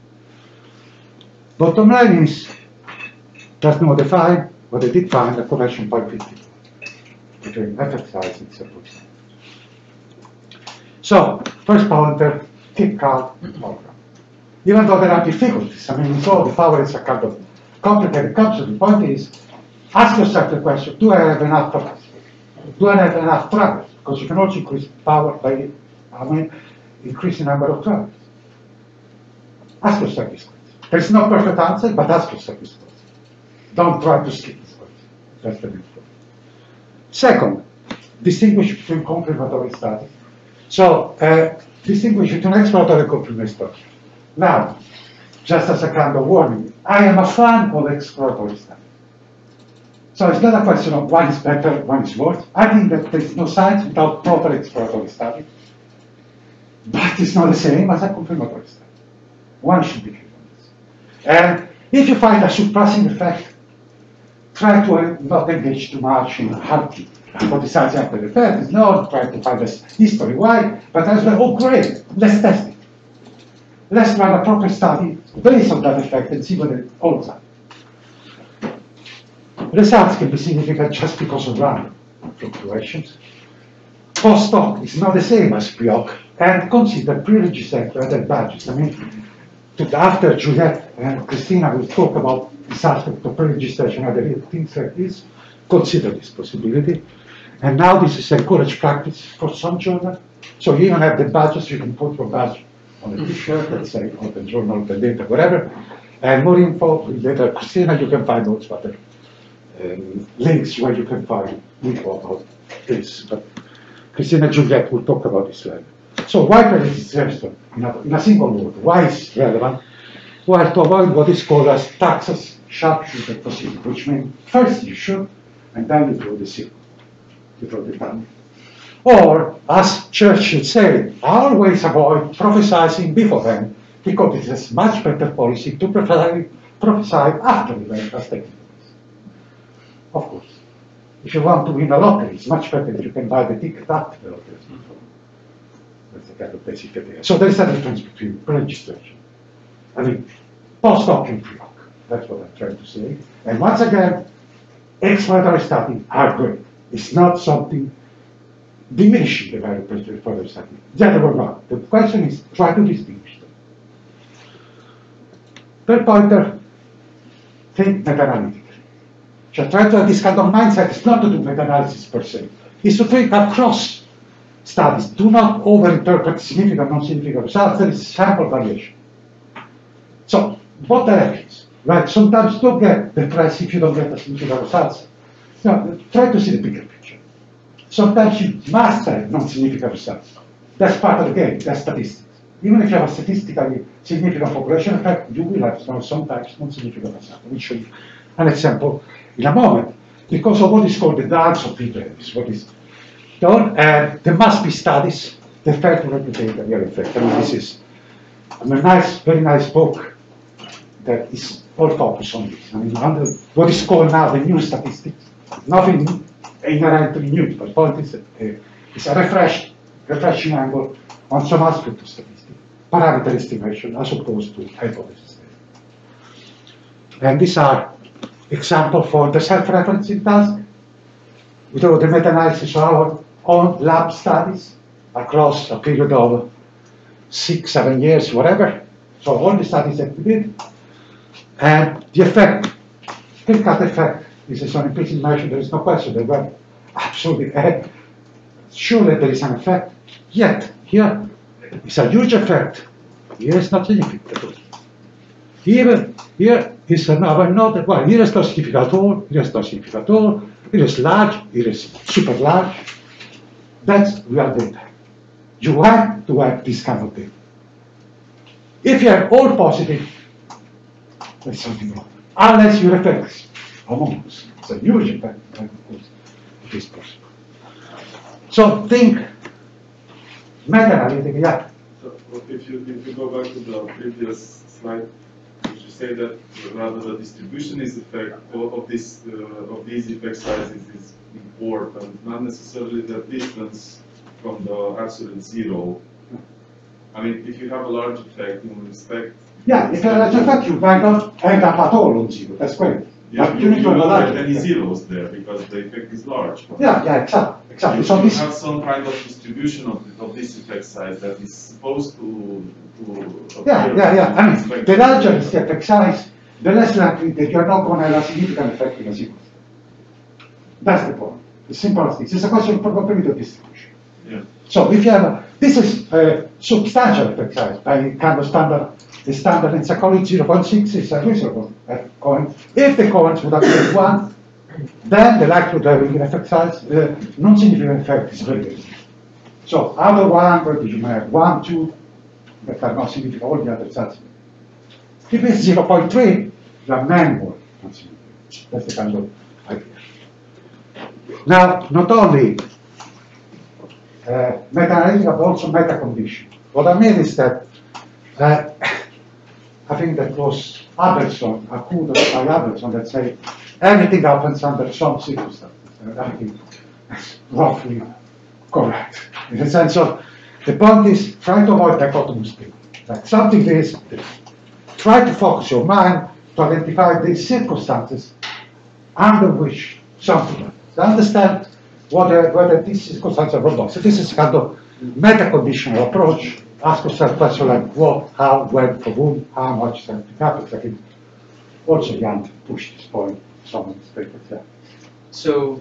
Bottom line is, just now define, what they did find, a correlation point fifty between effect size and sample size. So, first pointer, keep calm program. Even though there are difficulties, I mean, so the power is a kind of complicated concept. The point is, ask yourself the question, do I have enough travel? Do I have enough travel? Because you can also increase power by, I mean, increase the number of travels. Ask yourself this question. There's no perfect answer, but ask yourself this question. Don't try to skip this question. That's the main point. Second, distinguish between confirmatory studies. So, uh, distinguish between exploratory and confirmatory. Now, just as a kind of warning, I am a fan of exploratory studies. So it's not a question of one is better, one is worse. I think that there is no science without proper exploratory study. But it's not the same as a confirmatory study. One should be clear on this. And if you find a surpassing effect, try to not engage too much in hunting. What the science after the effect is not trying to find this history why, but as well, oh great, let's test it. Let's run a proper study based on that effect and see whether it holds up. Results can be significant just because of random fluctuations. Post-hoc is not the same as pre-hoc, and consider pre-registered rather badges. I mean, to, after Juliette and Christina will talk about this aspect of pre-registration and other things like this, consider this possibility. And now this is encouraged practice for some journal. So you even have the badges, you can put your badge on a t-shirt, let's say, or the journal, the data, whatever. And more info, later, Christina, you can find also other um, links where you can find info about this. But Christina Juliette will talk about this later. So why pre-registration? In a, in a single word, why is it relevant? Well, to avoid what is called as taxes sharpshooter procedure, which means first you shoot, and then you draw the circle. You draw the tongue. Or, as Churchill said, always avoid prophesying beforehand, because it is much better policy to prophesy, prophesy after the event has taken place. Of course, if you want to win a lottery, it's much better if you can buy the ticket after the lottery. That's the kind of basic idea. So there is a difference between registration. I mean, post-hoc and pre-hoc. That's what I'm trying to say. And once again, exploratory studies are great. It's not something diminishing the value of exploratory study. The other way around. The question is try to distinguish them. Third pointer, think meta-analytically. So try to have this kind of mindset. It's not to do meta-analysis per se. It's to think across studies. Do not overinterpret significant, non-significant results. There is sample variation. So, both directions, right? Sometimes don't get depressed if you don't get a significant results. No, try to see the bigger picture. Sometimes you must have non-significant results. That's part of the game, that's statistics. Even if you have a statistically significant population effect, you will have sometimes non-significant results. I will show you an example in a moment, because of what is called the dance of p-values. What is done, and there must be studies that fail to replicate the real effect. I mean, this is a nice, very nice book that is all focused on this. I mean, under what is called now the new statistics. Nothing inherently new, but point is, uh, it's a refreshed, refreshing angle on some aspect of statistics, parameter estimation as opposed to hypothesis. And these are examples for the self-referencing task. We do the meta-analysis of our own lab studies across a period of six, seven years, whatever. So all the studies that we did. And the effect, think of the effect this is an implicit measure, there is no question, they were absolutely, uh, surely there is an effect. Yet, here, it's a huge effect. Here is not significant. Here, here is another node, well, here is not significant at all, here is not significant at all, here is large, here is super large. That's real data. You have to have this kind of data. If you have all positive, there's something wrong. Unless you reflect among us. It's a huge effect, of course, it is possible. So think, meta-analytic, yeah. So if you if you go back to the previous slide, would you say that rather the distribution is effect of, of this uh, of these effect sizes is important, not necessarily the distance from the absolute zero. I mean, if you have a large effect in respect. Yeah, if you have a large effect, you might not end up at all on zero. That's great. Yeah, but you, you need to have a don't large have any effect. zeros there because the effect is large. Yeah, yeah, exactly. exactly. You, So you this, have some kind of distribution of, of this effect size that is supposed to. to yeah, appear yeah, yeah. I mean, respect the to larger is the effect size, the less likely that you're not going to have a significant effect in a sequence. That's the point. It's simple as this. It's a question of probability of distribution. Yeah. So if you have a, this is a substantial effect size by kind of standard, the standard in psychology zero point six is a reasonable coin. If the coins would have been one, then the likelihood of having an effect size, uh, non-significant effect is very big. So out of one hundred, you may have one, two, that are not significant, all the other sides. If it's zero point three, you have many more non-significant. That's the kind of idea. Now, not only uh, meta-analytic, but also meta-conditional. What I mean is that uh, I think that was Abelson, a quote by Abelson that say everything happens under some circumstances. And I think that's roughly correct. In the sense of the point is try to avoid dichotomous thinking. Like something is, try to focus your mind to identify the circumstances under which something happens. To understand whether, whether these circumstances are robust. So this is kind of meta-conditional approach. Ask yourself questions like what, how, when, for whom, how much something happens. I think also Jan pushed this point in some of his papers. Yeah. So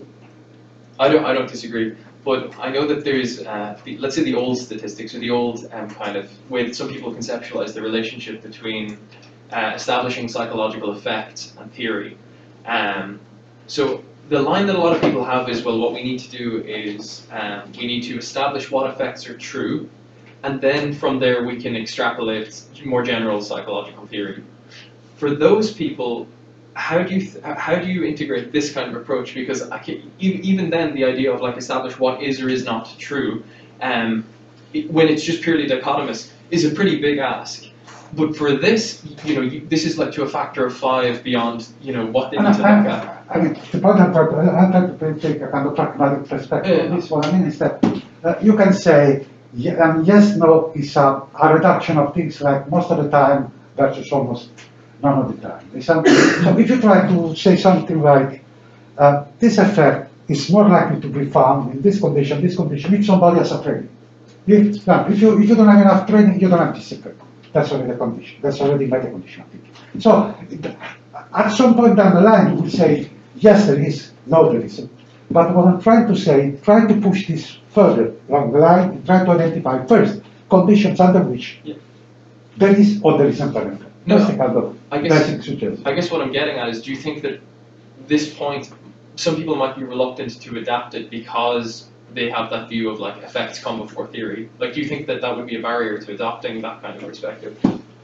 I don't, I don't disagree, but I know that there's, uh, the, let's say the old statistics or the old um, kind of way that some people conceptualize the relationship between uh, establishing psychological effect and theory. Um, so the line that a lot of people have is, well, what we need to do is um, we need to establish what effects are true, and then from there we can extrapolate more general psychological theory. For those people, how do you how do you integrate this kind of approach? Because I can, even then, the idea of like establish what is or is not true, um, it, when it's just purely dichotomous, is a pretty big ask. But for this, you know, you, this is like to a factor of five beyond, you know, what they need to look at. I mean, the point I'm trying to, I'm trying to take a kind of pragmatic perspective Yeah. on this. What I mean is that uh, you can say, yeah, um, yes, no is a, a reduction of things like most of the time versus almost none of the time. It's something, so if you try to say something like, uh, this effect is more likely to be found in this condition, this condition, if somebody has a training. If, no, if, you, if you don't have enough training, you don't have this effect. That's already a condition. That's already meta-conditional thinking. So at some point down the line, you will say, yes, there is, no, there isn't. But what I'm trying to say, try to push this further along the line, try to identify first conditions under which Yeah. there is or there isn't an effect. No, That's the kind of I guess- basic suggestion. I guess what I'm getting at is, do you think that this point, some people might be reluctant to adapt it because they have that view of like effects come before theory? Like, do you think that that would be a barrier to adopting that kind of perspective?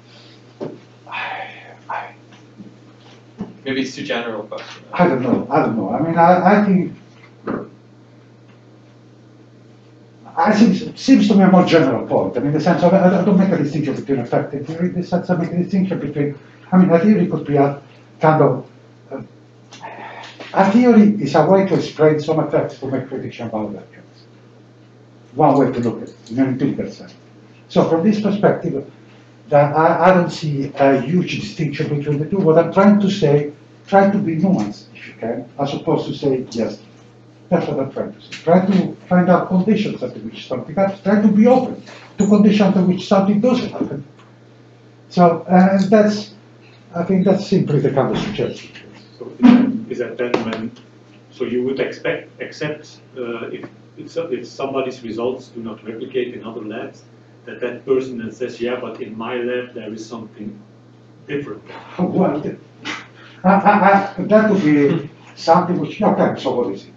I, I, Maybe it's too general a question. I don't know. I don't know. I mean, I, I think. I think it seems to me a more general point. I mean, in the sense of I don't make a distinction between effect and theory. In the sense I make a distinction between. I mean, a theory could be a kind of. Uh, a theory is a way to explain some effects to make prediction about outcomes. One way to look at it in an empirical sense. So from this perspective, that I, I don't see a huge distinction between the two. What I'm trying to say, try to be nuanced if you can, as opposed to say yes. That's what I'm trying to say. Try to find out conditions under which something happens. Try to be open to conditions under which something doesn't happen. So, and that's, I think that's simply the kind of suggestion. So is that then when, so you would expect, accept uh, if, if, if somebody's results do not replicate in other labs, that that person then says, yeah, but in my lab there is something different. Well, I, I, I, that would be something which, okay, so what is it?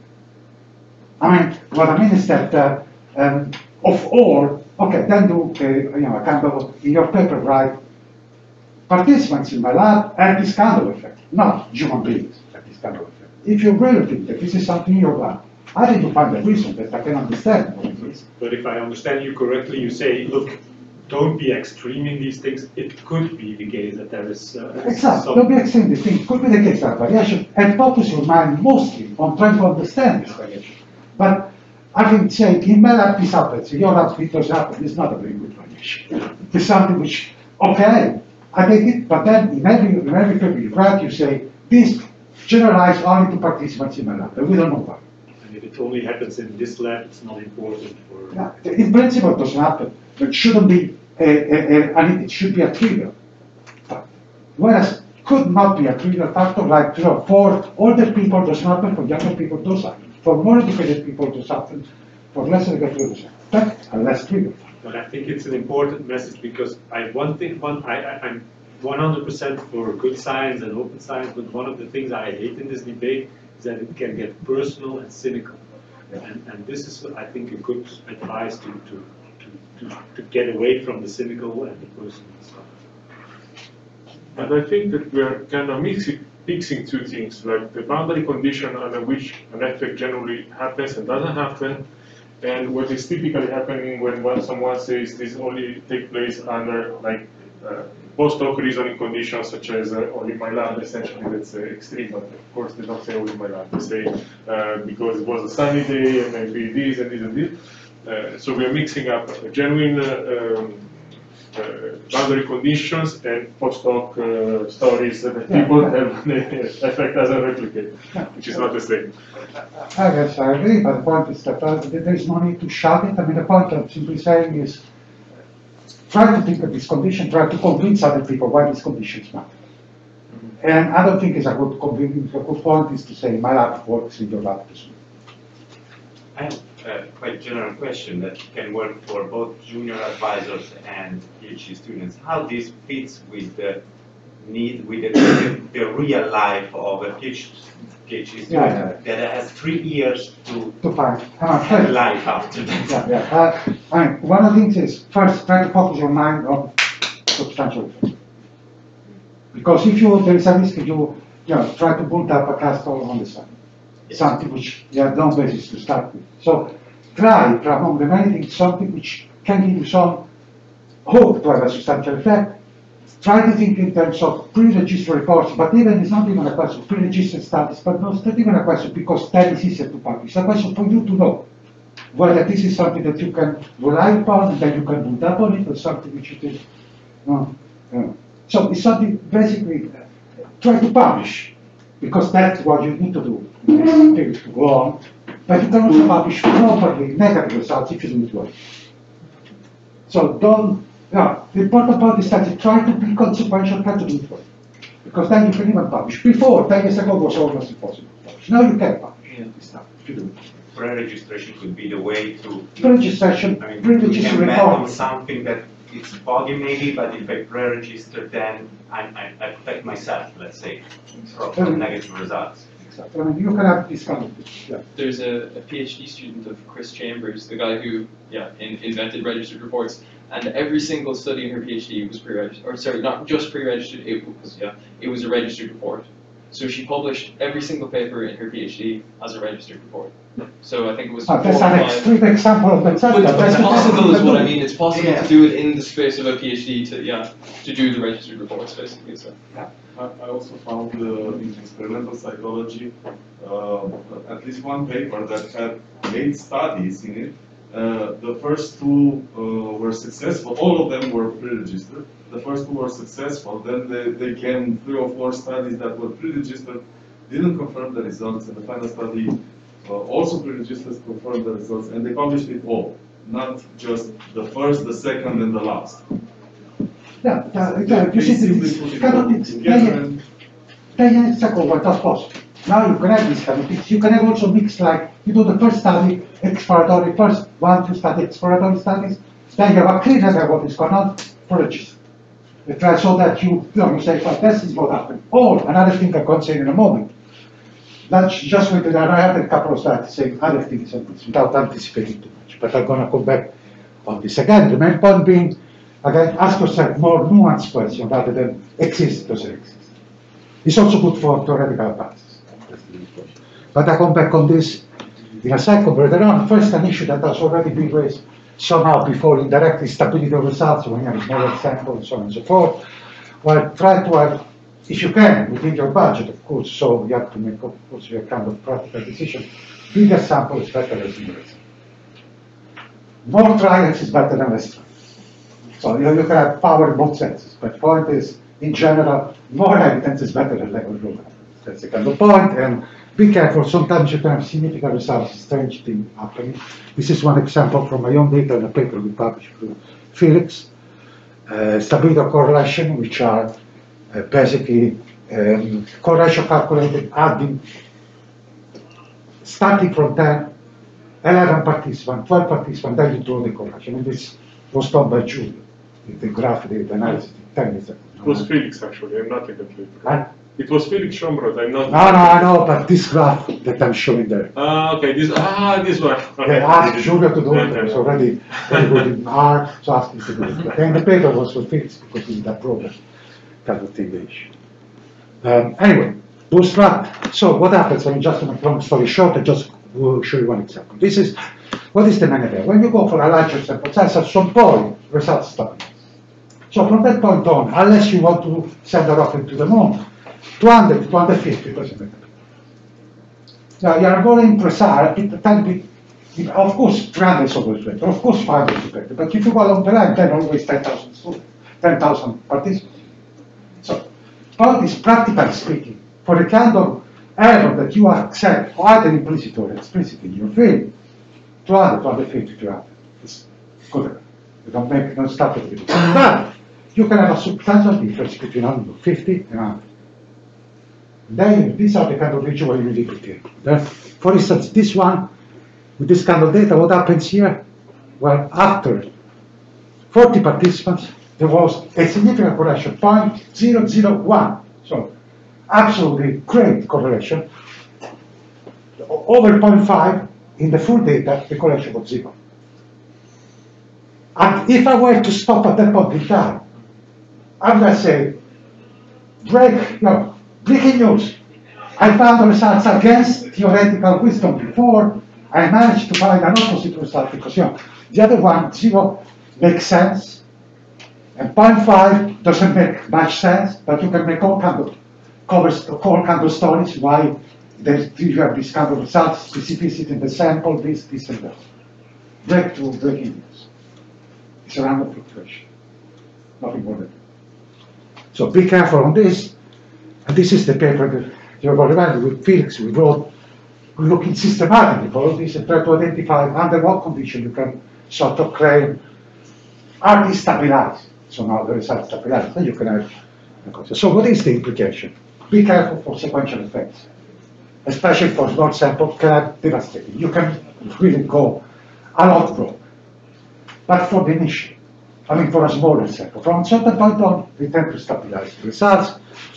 I mean, what I mean is that uh, um, of all, okay, then do, uh, you know, a kind of, in your paper, write, participants in my lab have this kind of effect, not human beings have this kind of effect. If you really think that this is something in your lab, I need to find a reason that I can understand what it is. But if I understand you correctly, you say, look, don't be extreme in these things. It could be the case that there is uh, Exactly, some... don't be extreme in these things. It could be the case that variation, and focus your mind mostly on trying to understand this variation. But I can say, in my lab this happens, in your lab it doesn't happen, it's not a very good variation. It's something which, okay, I take it, but then in every, in every paper you write, you say, this generalized only to participants in my lab, and we don't know why. And if it only happens in this lab, it's not important for... Yeah, in principle it doesn't happen. It shouldn't be, a, a, a, I mean, it should be a trivial factor. Whereas could not be a trivial factor, like you know, for older people doesn't happen, for younger people does happen. For more educated people does happen, for less educated people does happen. That's a less trivial factor. But I think it's an important message because I one thing one I, I I'm one hundred percent for good science and open science, but one of the things I hate in this debate is that it can get personal and cynical, and and this is I think a good advice to to to to, to get away from the cynical and the personal stuff. And I think that we are kind of mixing mixing two things, like the boundary condition under which an effect generally happens and doesn't happen, and what is typically happening when one, someone says this only take place under like uh, post hoc reasoning conditions, such as uh, only my lab. Essentially, that's uh, extreme, but of course they don't say only my lab. They say uh, because it was a sunny day and maybe this and this and this. Uh, so we are mixing up a genuine uh, um, uh, boundary conditions and post hoc uh, stories that Yeah, people yeah. have the effect doesn't replicate, Yeah. which is not the same. I guess I agree, but the point is that uh, there is no need to shout it. I mean, the point I'm simply saying is try to think of this condition, try to convince other people why these conditions matter. Mm-hmm. And I don't think it's a good, convincing, a good point is to say my lab works in your lab too. I have a quite general question that can work for both junior advisors and PhD students. How this fits with the need, with the, the, the real life of a PhD, PhD student Yeah, yeah. that has three years to To find. Uh, have first, life after that? yeah, yeah. Uh, I mean, one of the things is first try to focus your mind on substantial effect. Because if you there is a risk you you know try to build up a castle on the sun. Something which you have no basis to start with. So try from among the many things something which can give you some hope to have a substantial effect. Try to think in terms of pre-registered reports, but even it's not even a question of pre-registered studies, but no, it's not even a question because that is easier to publish. It's a question for you to know whether this is something that you can rely upon and that you can build up on it, or something which you think, no, no. So it's something basically uh, try to publish, because that's what you need to do in this field to go on. But you can also publish properly negative results if you do it well. So don't. Yeah, the important part is that you try to be consequential, try to do it well. Because then you can even publish. Before, ten years ago, it was almost impossible to publish. Now you can publish Yeah. this stuff if you do it. Pre-registration could be the way to. Pre-registration, I mean, pre-registered we can bet on report. something that it's buggy maybe, but if I pre-register, then I, I, I protect myself, let's say, from, from negative results. Exactly. I mean, you can have this kind of thing. Yeah. There's a, a PhD student of Chris Chambers, the guy who yeah in, invented registered reports, and every single study in her PhD was pre-registered, or sorry, not just pre-registered, it was yeah, it was a registered report. So she published every single paper in her PhD as a registered report. So I think it was Oh, four that's or an five. extreme example of that. But, but it's possible is what I mean. It's possible Yeah. to do it in the space of a PhD to yeah to do the registered reports basically. So. I I also found uh, in experimental psychology uh, at least one paper that had eight studies in it. Uh, the first two uh, were successful, all of them were pre-registered. The first two were successful, then they, they came three or four studies that were pre-registered, didn't confirm the results, and the final study uh, also pre-registered confirmed the results, and they published it all, not just the first, the second, and the last. Yeah, yeah, yeah, you see, They simply this put it cannot all be together and ten years ago was not possible. Now you can have this kind of things. You can have also mix like, you do the first study, exploratory, first one, two study, exploratory studies, then you have a clear idea what is going on for register. You try so that you, you know, you say, well, this is what happened. Or another thing I can say in a moment. That's just wait that I have a couple of slides saying other things on this without anticipating too much. But I'm going to come back on this again. The main point being, again, ask yourself more nuanced questions rather than exist does it exist. It's also good for theoretical analysis. But I come back on this in a second. But there are first an issue that has already been raised somehow before, indirectly, stability of results when you have a smaller sample and so on and so forth. Well, try to have, if you can, within your budget, of course, so you have to make, of course, your kind of practical decision. Bigger sample is better than smaller sample. More trials is better than less trials. So you, you can have power in both senses. But the point is, in general, more evidence is better than level of evidence. That's the kind of point. And be careful, sometimes you can have significant results, strange thing happening. This is one example from my own data in a paper we published with Felix. Uh, stability of correlation, which are uh, basically um, correlation calculated adding, starting from ten, eleven participants, twelve participants, then you draw the correlation. And this was done by Julie, the graph, the analysis, ten years ago. It was Felix, actually, I'm not in the paper. Huh? It was Felix Schomroth, I'm not. No, no, I know, but this graph that I'm showing there. Ah, okay, this, ah, this one. They asked Julia to do it, it was already very good in R, so asked me to do it. But then the paper was with Felix because he's that problem, kind of thing. Um, anyway, bootstrap. So what happens, I mean, just to make long story short, I just will show you one example. This is, what is the main idea? When you go for a larger sample size, at some point, results stabilize. So from that point on, unless you want to send a rocket to the moon, two hundred, two hundred fifty doesn't matter. Now you are going precise, it can be, of course, three hundred is always better, of course, five hundred is better, but if you go along the line, then always ten thousand students, ten thousand participants. So, point is, practically speaking, for the kind of error that you accept, either implicit or explicit in your field, two hundred, two hundred fifty, three hundred is good enough. You don't make no start with it. But you can have a substantial difference between one hundred fifty and one hundred. Then these are the kind of region where you really pretend. Then, for instance, this one, with this kind of data, what happens here? Well, after forty participants, there was a significant correlation, zero point zero zero one. So, absolutely great correlation. Over zero point five, in the full data, the correlation was zero. And if I were to stop at that point in time, I would say, break, no, breaking news. I found the results against theoretical wisdom before. I managed to find an opposite result because, you know, the other one, zero, makes sense. And zero point five doesn't make much sense, but you can make all kind of covers, all kind of stories why you have this kind of results, specificity in the sample, this, this, and that. Breakthrough, breaking news. It's a random fluctuation. Nothing more than that. So be careful on this. And this is the paper that you're going to remember with Felix. We wrote, we're looking systematically for all this and try to identify under what condition you can sort of claim, are these stabilized? So now the results stabilized. Then you can have. So what is the implication? Be careful for sequential effects, especially for small samples, can have devastating. You can really go a lot wrong. But for the initial, I mean for a smaller sample, from a certain point on, we tend to stabilize the results.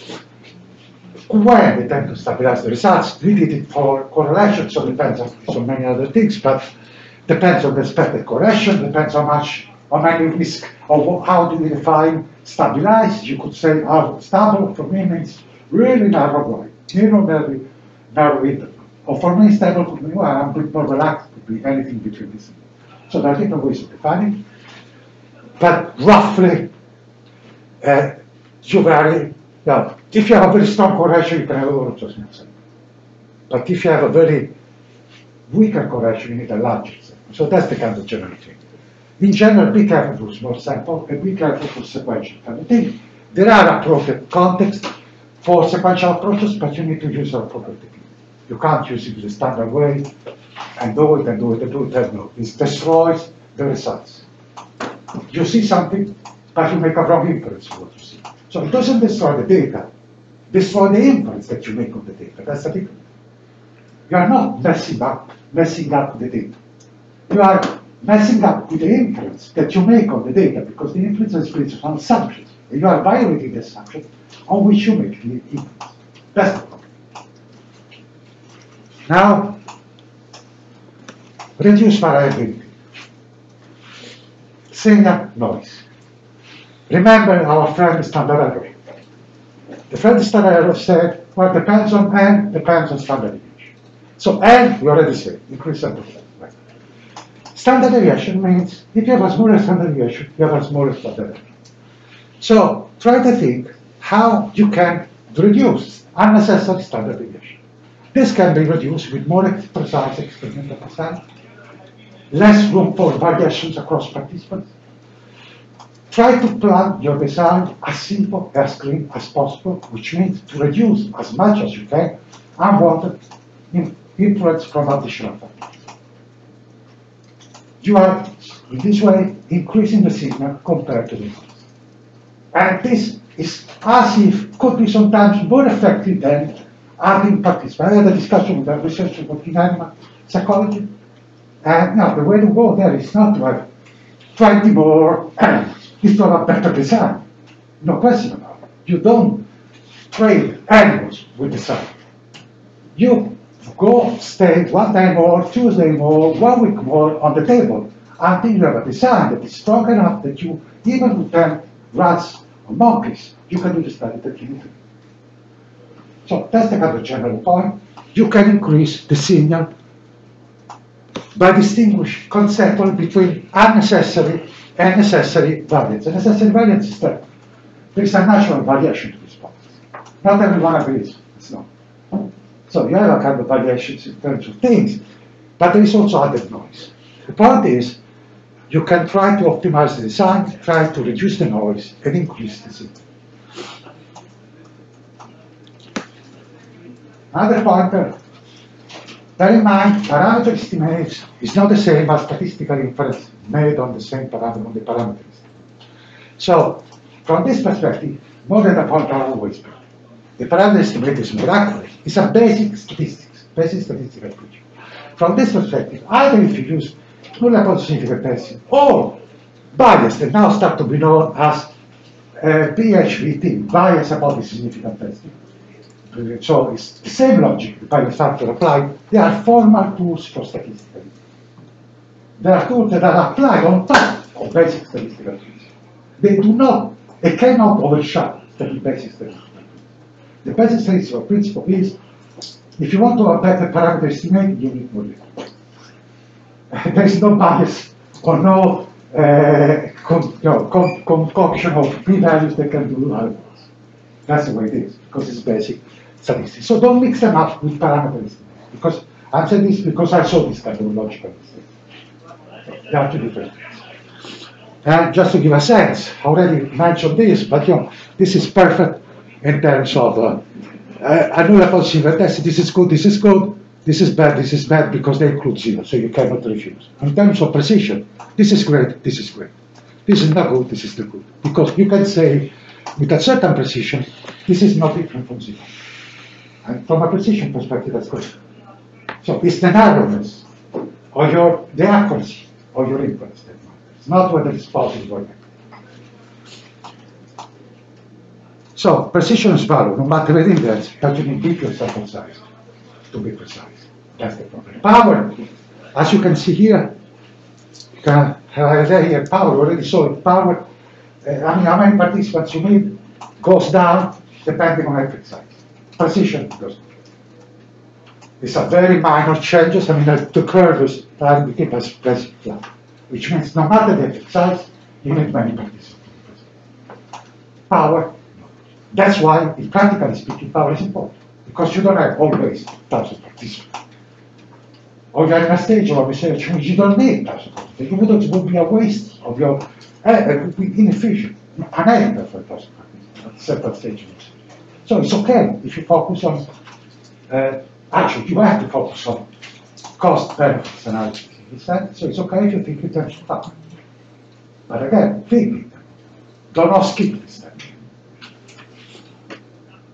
When we tend to stabilize the results, we did it for correlation, so it depends on so many other things, but depends on the expected correlation, depends how much, how many risk, or how do we define stabilize. You could say how stable for me means really narrow line, narrow, narrow, narrow interval. Or for me, stable could be, well, I'm a bit more relaxed, could be anything between this and that. So there are different ways of defining. But roughly, uh, you vary. Yeah, if you have a very strong correlation, you can have a lot of adjustments. But if you have a very weaker correlation, you need a larger sample. So that's the kind of general thing. In general, be careful for small sample and be careful for sequential kind of thing. There are appropriate contexts for sequential approaches, but you need to use an appropriate technique. You can't use it the standard way and do it and do it and do it and no. It destroys the results. You see something, but you make a wrong inference of what you see. So it doesn't destroy the data. destroy the inference that you make on the data. That's the difference. You are not messing up, messing up the data. You are messing up with the inference that you make on the data, because the inference is based on assumptions. And you are violating the assumption on which you make the inference. That's the problem. Now, reduce variability. Signal noise. Remember our friend standard error. The friend standard error said, well, depends on n, depends on standard deviation. So n, we already said, increase sample size. Right? Standard deviation means if you have a smaller standard deviation, you have a smaller standard error. So try to think how you can reduce unnecessary standard deviation. This can be reduced with more precise experimental design, less room for variations across participants. Try to plan your design as simple, as clean as possible, which means to reduce as much as you can unwanted influence from additional factors. You are, in this way, increasing the signal compared to the noise. And this is as if could be sometimes more effective than adding participants. I had a discussion with a researcher working in animal psychology. And no, the way to go there is not to have twenty more animals, it's to have a better design. No question about it. You don't trade animals with design. You go stay one day more, Tuesday more, one week more on the table until you have a design that is strong enough that you, even with them rats or monkeys, you can do the study that you need to do. So that's the kind of general point. You can increase the signal by distinguishing conceptually between unnecessary and necessary variance. A necessary variance is that there is a natural variation to this process. Not everyone agrees. It's not. So you have a kind of variations in terms of things, but there is also added noise. The point is, you can try to optimize the design, try to reduce the noise, and increase the signal. Another point, bear in mind, parameter estimate is not the same as statistical inference made on the same parameter, on the parameter estimate. So, from this perspective, more than a point are always better. The parameter estimate is more accurate. It's a basic statistics, basic statistical approach. From this perspective, either if you use null hypothesis significant testing or bias that now start to be known as uh, B H V T, bias hypothesis significant testing. So it's the same logic the bias factor applied. They are formal tools for statistical. They are tools that are applied on top of basic statistical tools. They do not, they cannot overshadow the basic statistical. The basic statistical principle is, if you want to have better parameter estimate, you need more data. There is no bias or no uh, con you know, con concoction of p-values that can do otherwise. That's the way it is, because it's basic statistics. So don't mix them up with parameter estimate, because I'm saying this because I saw this kind of logical mistake. They are two different things. And just to give a sense, I already mentioned this, but you know, this is perfect in terms of uh, uh, I know about single test. This is good, this is good, this is bad, this is bad, because they include zero, so you cannot refuse. In terms of precision, this is great, this is great. This is not good, this is not good. Because you can say, with a certain precision, this is not different from zero. And from a precision perspective, that's good. So it's the narrowness, or your, the accuracy, or your inference that matters, not whether it's positive or negative. So precision is value, no matter the index, but you need bigger sample size to be precise. That's the problem. Power, as you can see here, you can have here power, already saw it, power, uh, I mean, how many participants you need goes down depending on effect size. Precision goes down. These are very minor changes. I mean, uh, the curve is trying to keep us basic flat, which means no matter the effect size, you need many participants. Power, that's why, in practically speaking, power is important, because you don't have always thousands of participants. Or you're in a stage of research which you don't need thousands of participants. It would be a waste of your, uh, it would be inefficient, unethical for a thousand participants at a certain stage of research. So it's okay if you focus on, uh, actually, you have to focus on cost benefits analysis in this sense. So it's okay if you think in terms of time. But again, think it. Do not skip this step.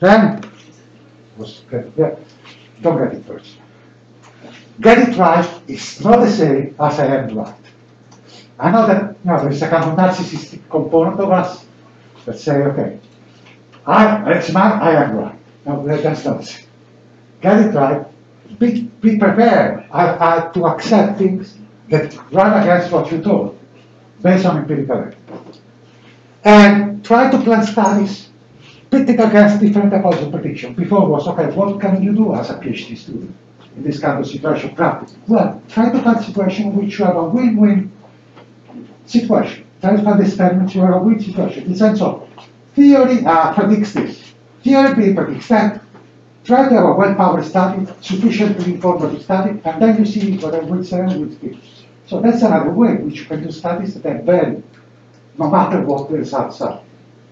Then, was, yeah, don't get it first. Get it right is not the same as I am right. I know that you know, there is a kind of narcissistic component of us that say, okay, I, it's my, I am right. No, that's not the same. Get it right. Be, be prepared uh, uh, to accept things that run against what you told, based on empirical evidence. And try to plan studies, pit it against different hypotheses of prediction. Before was, okay, what can you do as a PhD student in this kind of situation practically? Well, try to find a situation in which you have a win-win situation. Try to find experiments where a win situation. In the sense of theory uh, predicts this, theory B predicts that. Try to have a well-powered study, sufficiently informative study, and then you see whether it wins or wins it. So that's another way in which you can do studies that have value, no matter what the results are.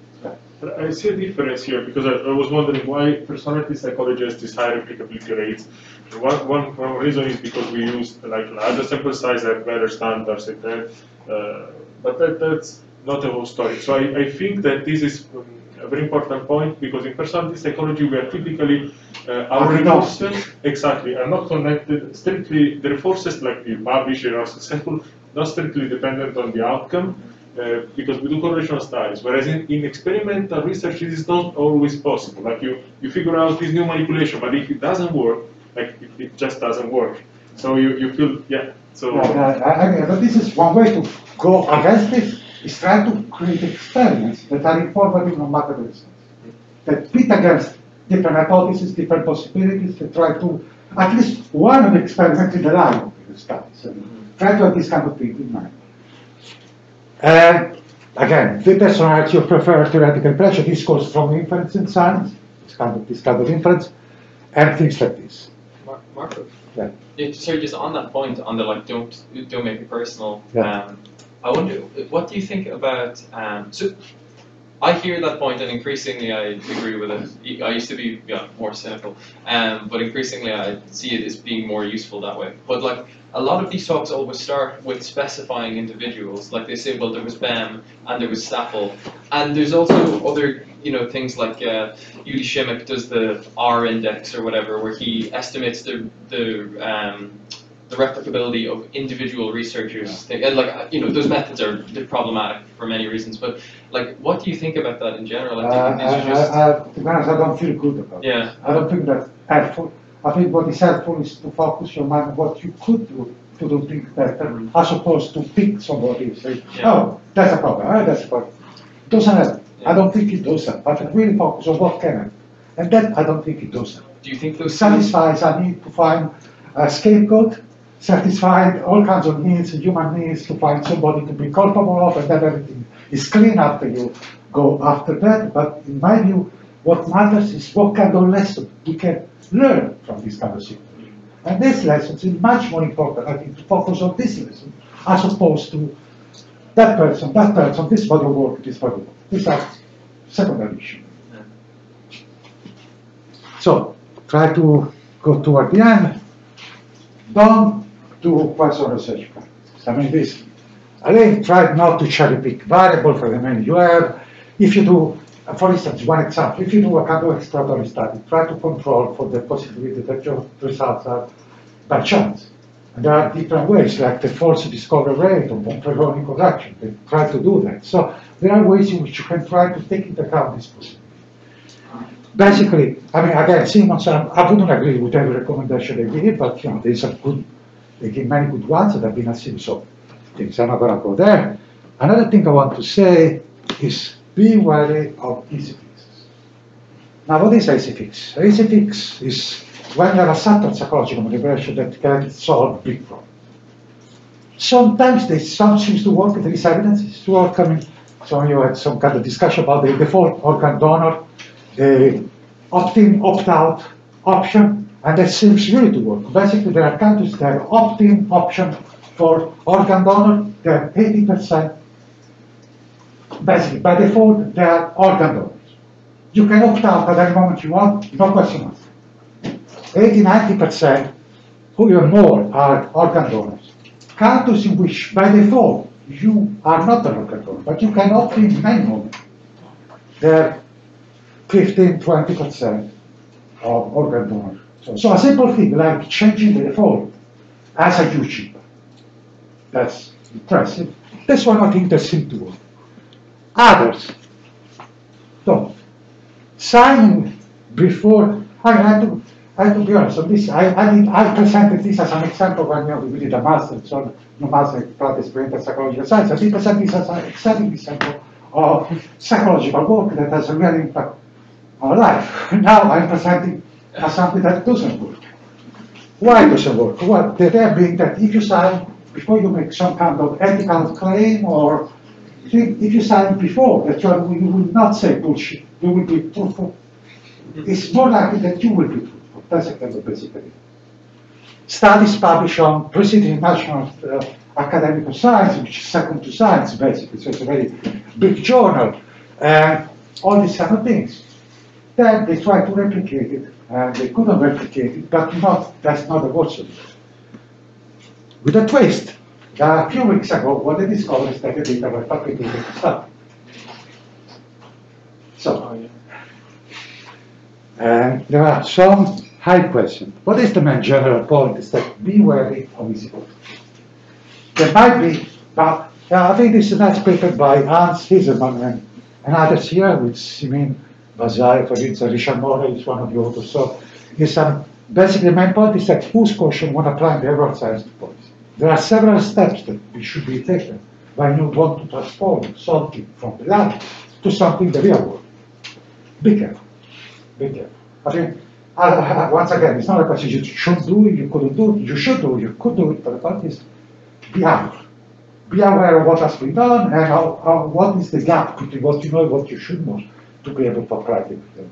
I see a difference here because I, I was wondering why personality psychology has this high replicability rates. One, one, one reason is because we use like larger sample size and better standards, et cetera. Uh, but that, that's not the whole story. So I, I think that this is um, a very important point because in personality psychology we are typically uh, our resources exactly are not connected strictly. The forces like we publish are successful, not strictly dependent on the outcome. Uh, because we do correlational studies, whereas in, in experimental research this is not always possible. Like you, you figure out this new manipulation, but if it doesn't work, like it, it just doesn't work. So you, you feel, yeah. So yeah, I, I, but this is one way to go against this, is try to create experiments that are informative no matter the results. That pit against different hypotheses, different possibilities, that try to, at least one of the experiments in the line of the studies. And try to have this kind of thing in mind. And again, the personality you prefer theoretical pressure, this goes from inference in science, this kind of, this kind of inference, and things like this. Mar Marco? Yeah. Yeah, sorry, just on that point, on the like, don't don't make it personal. Yeah. Um, I wonder, what do you think about? Um, so, I hear that point, and increasingly I agree with it. I used to be yeah, more cynical, um, but increasingly I see it as being more useful that way. But like a lot of these talks always start with specifying individuals. Like they say, well, there was B E M and there was Staffel, and there's also other you know things like uh, Uli Schimmick does the R index or whatever, where he estimates the the um, the replicability of individual researchers. Yeah. And like you know, those methods are they're problematic for many reasons. But like, what do you think about that in general? Like, uh, these are just... I, I, to be honest, I don't feel good about yeah. it. I don't think that's helpful. I think what is helpful is to focus your mind on what you could do to do things better, mm-hmm. as opposed to pick somebody and say, yeah. oh, that's a problem, oh, that's a problem. It doesn't help. Yeah. I don't think it does help, but really focus on what can help. And then I don't think it does help. Do you think those satisfies I need to find a scapegoat, satisfied all kinds of needs, human needs, to find somebody to be culpable of, and then everything is clean after you go after that. But in my view, what matters is what kind of lesson we can learn from this kind of situation. And this lesson is much more important, I think, to focus on this lesson, as opposed to that person, that person, this body of work, this body of work. These are secondary issues. So, try to go toward the end. Don't do quasi research practices. I mean, this, again, try not to cherry pick variable for the many you have. If you do, for instance, one example, if you do a kind of exploratory study, try to control for the possibility that your results are by chance. And there are different ways, like the false discovery rate or Perugini correction. They try to do that. So there are ways in which you can try to take into account this possibility. Basically, I mean, again, Simons, I wouldn't agree with every recommendation they give, but you know, there's a good, they give many good ones that have been assumed. So things I'm not going to go there. Another thing I want to say is be wary of easy fixes. Now, what is easy fix? Easy fix is when you have a subtle psychological manipulation that can solve big problems. Sometimes they some seems to work, there is evidence to work. I mean, so you had some kind of discussion about the default organ donor, the opt-in, opt-out option, and that seems really to work. Basically, there are countries that have opt-in option for organ donor, they have eighty percent. Basically, by default, they are organ donors. You can opt out at any moment you want, no question asked. eighty, ninety percent, who even more, are organ donors. Countries in which, by default, you are not an organ donor, but you can opt in at any moment. They're fifteen, twenty percent of organ donor. So, so a simple thing like changing the default as a huge impact. That's impressive. That's one of the interesting tools. Others don't. Signing before, I had to, I had to be honest on this. I, I, did, I presented this as an example when you know, we did a master, so no master practice experimental psychological science. I did present this as an exciting example of psychological work that has a real impact on life. Now I'm presenting as something that doesn't work. Why doesn't work? Well, the idea being that if you sign before you make some kind of ethical claim, or if you sign before that you will not say bullshit, you will be truthful. It's more likely that you will be truthful. That's a kind of basically. Studies published on prestigious international uh, academic science, which is second to science, basically. So it's a very big journal, and all these kind of things. Then they tried to replicate it, and they couldn't replicate it, but not, that's not the word solution. With a twist, a few weeks ago, what they discovered is that the data were fabricated to study. So, and there are some high questions. What is the main general point? Is that be wary of easy work. There might be, but uh, I think this is a nice paper by Hans Hiesemann and, and others here, with Simin Bazai, for instance, Richard Morel is one of the authors. So, it's, um, basically, the main point is that who's caution when applying behavioral science to policy. There are several steps that should be taken when you want to transform something from the lab to something in the real world. Be careful. Be careful. I mean, uh, once again, it's not a question you should do it, you couldn't do it, you should do it, you could do it, but the point is, be aware. Be aware of what has been done and how, how, what is the gap between what you know and what you should know to be able to apply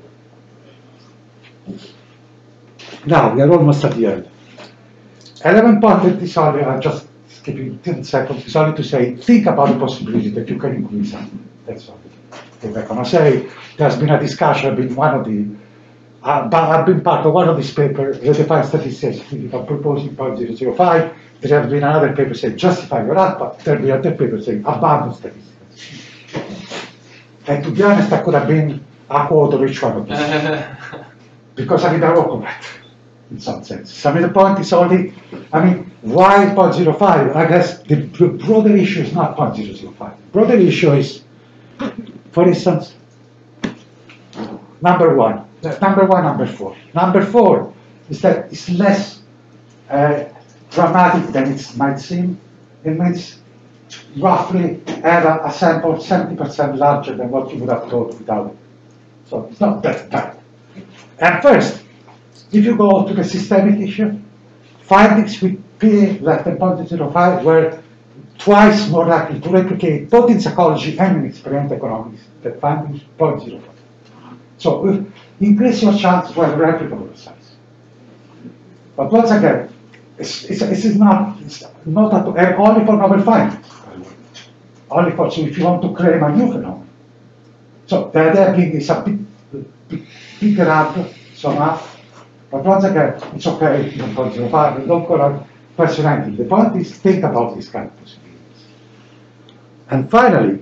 it. Now, we are almost at the end. eleven point is only, I'll just skip it ten seconds, it's only to say, think about the possibility that you can increase something. That's all. If I'm going to say, there's been a discussion, been one of the, uh, but I've been part of one of these papers, redefine statistics, proposing zero point zero zero five, there has been another paper saying, justify your output, there has been another paper saying, abandon statistics. And to be honest, I could have been a quote of each one of these. Because I mean, they're all correct. In some sense. So I mean, the point is only, I mean, why zero point zero five? I guess the broader issue is not zero point zero zero five. The broader issue is, for instance, number one, number one, number four. Number four is that it's less uh, dramatic than it might seem. It means roughly have a, a sample seventy percent larger than what you would have thought without it. So it's not that bad. And first, if you go to the systemic issue, findings with P less than zero point zero five were twice more likely to replicate both in psychology and in experimental economics than findings zero point zero five. So uh, increase your chance to have replicable results. But once again, it's, it's, it's not, it's not at, uh, only for novel findings. Only for, so if you want to claim a new phenomenon. So the idea being is a big, big, bigger up, somehow. But once again, it's okay if you don't go zero five, don't go on personality. The point is, think about these kind of possibilities. And finally,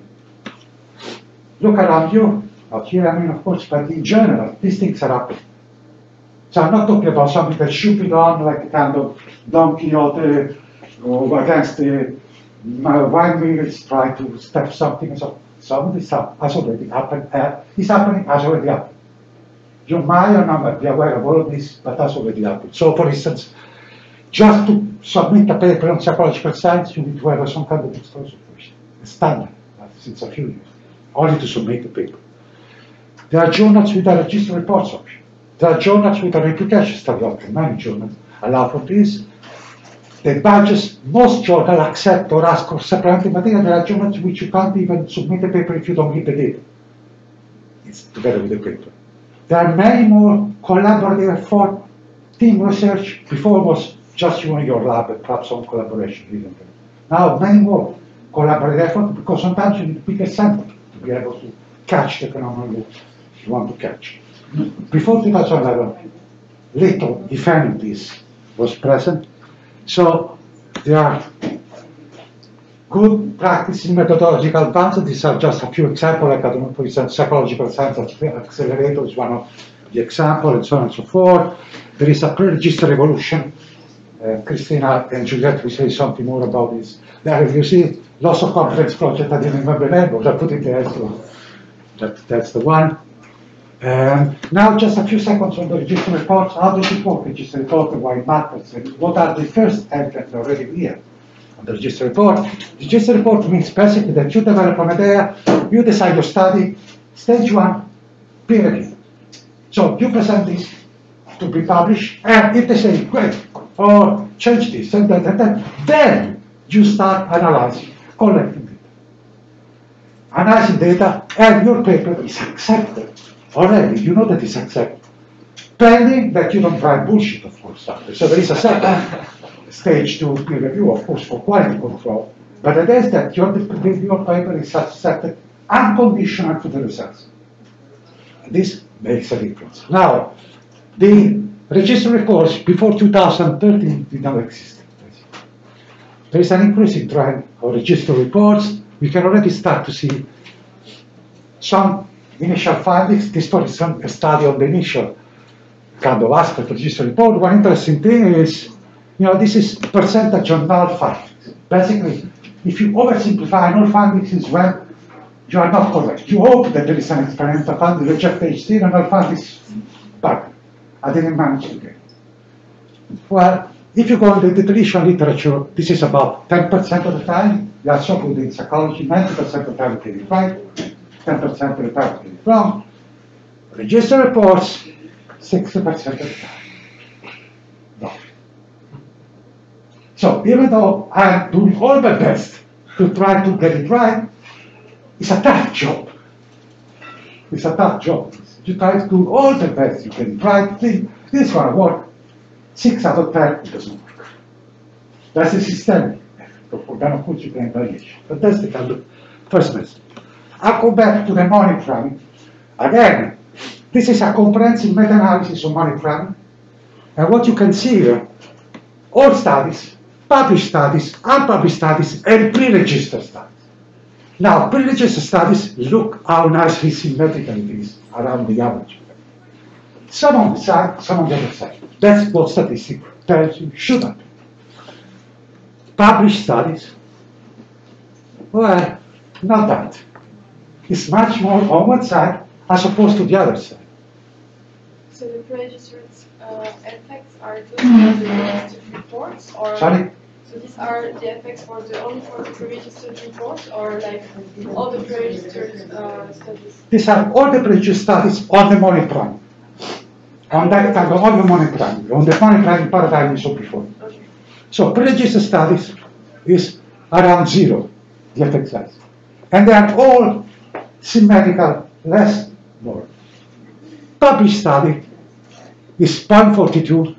look around you. Not here, I mean, of course, but in general, these things are happening. So I'm not talking about something that should be done, like a kind of Don Quixote or against the wine mills, try to step something. So some of this stuff has already happened. Uh, is happening, has already happened. You might or not be aware of all of this, but that's already happened. So, for instance, just to submit a paper on psychological science, you need to have some kind of disclosure first. It's standard, since a few years, only to submit the paper. There are journals with a register reports option. There are journals with a replication study option. Many journals allow for this. The badges, most journals accept or ask for supplementary material. There are journals which you can't even submit a paper if you don't give the data. It's together with the paper. There are many more collaborative effort, team research. Before it was just you and your lab and perhaps some collaboration, isn't there? Now many more collaborative effort, because sometimes you need bigger sample to be able to catch the phenomenon you want to catch. Before two thousand eleven, little, if any, this was present. So there are good practice in methodological advances. These are just a few examples, like I don't know, for instance, psychological science accelerator is one of the examples, and so on and so forth. There is a pre-register evolution. Uh, Christina and Juliette will say something more about this. There you see loss of confidence project. I didn't remember the name, but I put it there. So that, that's the one. Um, now just a few seconds on the register reports. How does it work? Register report and why it matters. And what are the first items already here on the register report? The register report means basically that you develop an idea, you decide your study, stage one, peer review. So you present this to be published, and if they say great, or change this and that and that, then you start analyzing, collecting data. Analyzing data, and your paper is accepted. Already, you know that it's accepted. Pending that you don't write bullshit, of course. So there is a second stage to peer review, of course, for quality control. But it is that your, your paper is accepted unconditional to the results. This makes a difference. Now, the register reports before two thousand thirteen did not exist. There is an increasing trend of register reports. We can already start to see some initial findings. This for some a study on the initial kind of aspect of register report. One interesting thing is, you know, this is percentage on null findings. Basically, if you oversimplify null findings is when you are not correct. You hope that there is an experimental finding, reject H zero, and null findings, but I didn't manage to get it. Well, if you go in the deletion literature, this is about ten percent of the time. You are so good in psychology, ninety percent of the time you get it right, ten percent of the time you get it wrong. Register reports, sixty percent of the time. No. So even though I'm doing all my best to try to get it right, it's a tough job. It's a tough job. You try to do all the best you can try to think this one work. Six out of ten, it doesn't work. That's a systemic effect. We're going to put you in variation. But that's the kind of first message. I'll go back to the monitoring. Again, this is a comprehensive meta-analysis of monitoring. And what you can see here, all studies, published studies, unpublished studies, and pre-registered studies. Now, pre-registered studies look how nicely symmetrical it is around the average. Some on the side, some on the other side. That's what statistics tells you should happen. Published studies, well, not that. It's much more on one side as opposed to the other side. So the pre-registered uh, effects are just for the registered reports, or Sorry? so these are the effects for the only for the pre-registered reports, or like all the pre-registered uh, studies? These are all the pre-registered studies on the monitoring. On that kind of on the monitoring, on the monitoring paradigm we saw before. Okay. So pre-registered studies is around zero, the effect size. And they are all symmetrical, less more. Published study is zero point four two,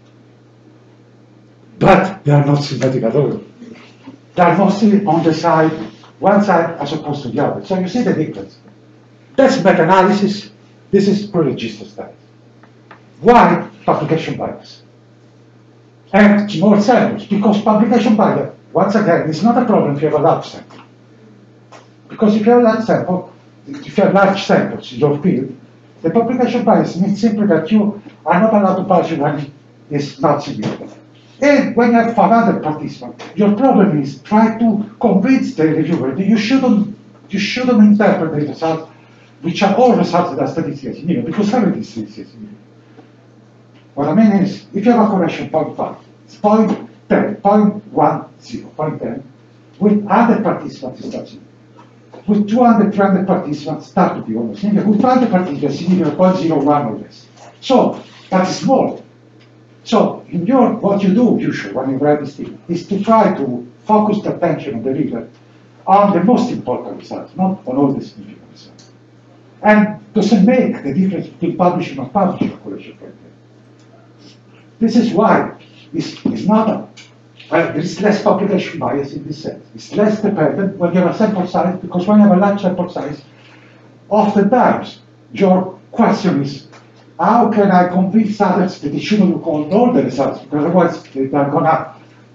but they are not symmetrical at all. They are mostly on the side, one side as opposed to the other. So you see the difference. That's meta-analysis. This is pre-registered studies. Why publication bias? And small samples, because publication bias, once again, is not a problem if you have a large sample. Because if you have a large sample, if you have large samples in your field, the publication bias means simply that you are not allowed to publish when it's not significant. And when you have five hundred participants, your problem is try to convince the reviewer that you shouldn't, you shouldn't interpret the results, which are all results that are statistically significant, because everything is statistically significant. What I mean is, if you have a correction point five, it's point ten, point one zero, point ten, with one hundred participants, it's not significant. With two hundred, three hundred participants, start to be almost significant. With five hundred participants, significant zero point zero one or less. So, that's small. So, in your, what you do usually when you write this thing is to try to focus the attention of the reader on the most important results, not on all the significant results. And doesn't make the difference between publishing or publishing a correction point ten. This is why it's, it's not a, well, there is less population bias in this sense. It's less dependent when you have a sample size, because when you have a large sample size, oftentimes your question is, how can I convince others that they shouldn't look on all the results, because otherwise they're gonna,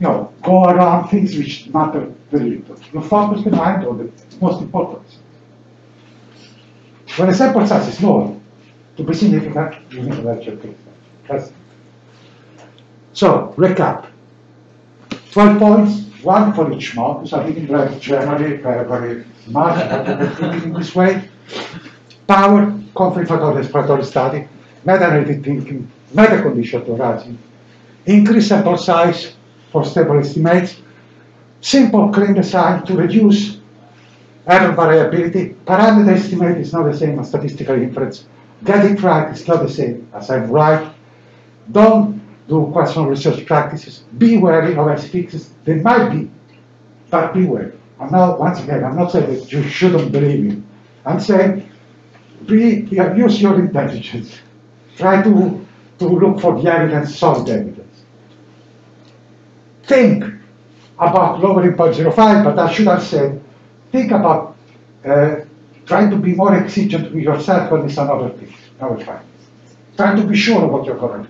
you know, go around things which matter very little. You focus the mind on the most important things. When a sample size is small, to be significant, you need to let your case. That's it. So, recap. twelve points, one for each module. So I didn't write generally, very, very much, but thinking in this way. Power, confirmatory exploratory study, meta-analytic thinking, meta-conditional theorizing, increase sample size for stable estimates, simple clean design to reduce error variability. Parameter estimate is not the same as statistical inference. Get it right is not the same as I'm right. Don't do questionable research practices. Be wary of S fixes. They might be, but be wary. I'm not, once again, I'm not saying that you shouldn't believe me. I'm saying be, use your intelligence. Try to, to look for the evidence, solid evidence. Think about lowering zero point zero five, but I should have said, think about uh, trying to be more exigent with yourself when it's another thing, another fact. Try to be sure of what you're going to do.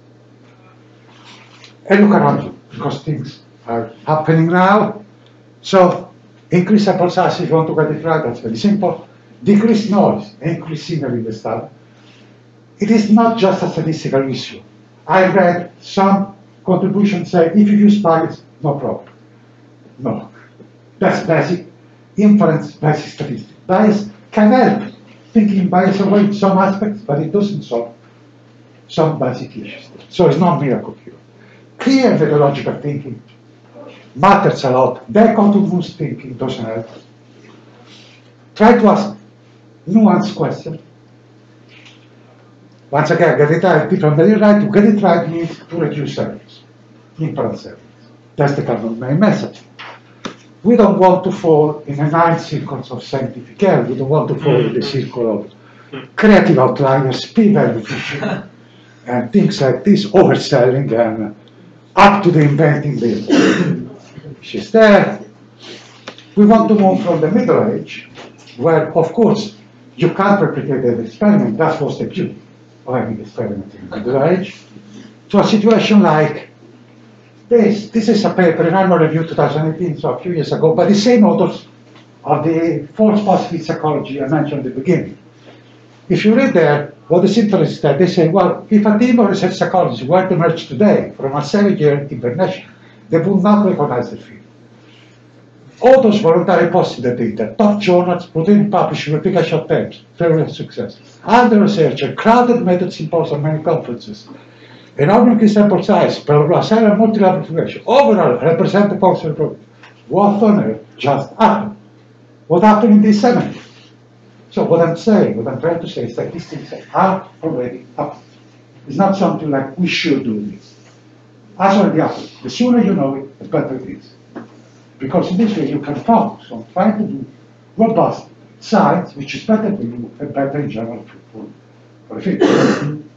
And look around you, because things are happening now. So, increase sample size if you want to get it right, that's very simple. Decrease noise, increase signal in the study. It is not just a statistical issue. I read some contributions say, if you use bias, no problem. No. That's basic inference, basic statistics. Bias can help thinking bias away in some aspects, but it doesn't solve some basic issues. So it's not miracle cure. Clear methodological thinking matters a lot. Dichotomous thinking doesn't help. Try to ask nuanced questions. Once again, get it right, different get it right. To get it right means to reduce errors, inference errors. That's the kind of main message. We don't want to fall in a nine circles of scientific error. We don't want to fall in the circle of creative outliers, p-value fishing, and things like this, overselling and up to the inventing business. She's there. We want to move from the Middle Age, where, of course, you can't replicate the experiment. That was the beauty of having experiment in the Middle Age, to a situation like this. This is a paper in Annual Review twenty eighteen, so a few years ago, by the same authors of the false positive psychology I mentioned at the beginning. If you read there, what is interesting is that they say, well, if a team of research psychologists were to emerge today from a seven-year hibernation, they would not recognize the field. Authors voluntarily posted the data. Top journals routinely publish replication terms, failure success. Other researchers, crowded method symposium, many conferences. Enormous sample size, blah, blah, blah, multi-level information. Overall, represent the functional problem. What on earth just happened? What happened in these seventies? So what I'm saying, what I'm trying to say is that these things have already happened. It's not something like we should do this. Has already happened. The sooner you know it, the better it is. Because in this way you can focus on trying to do robust science, which is better for you and better in general for, for the field.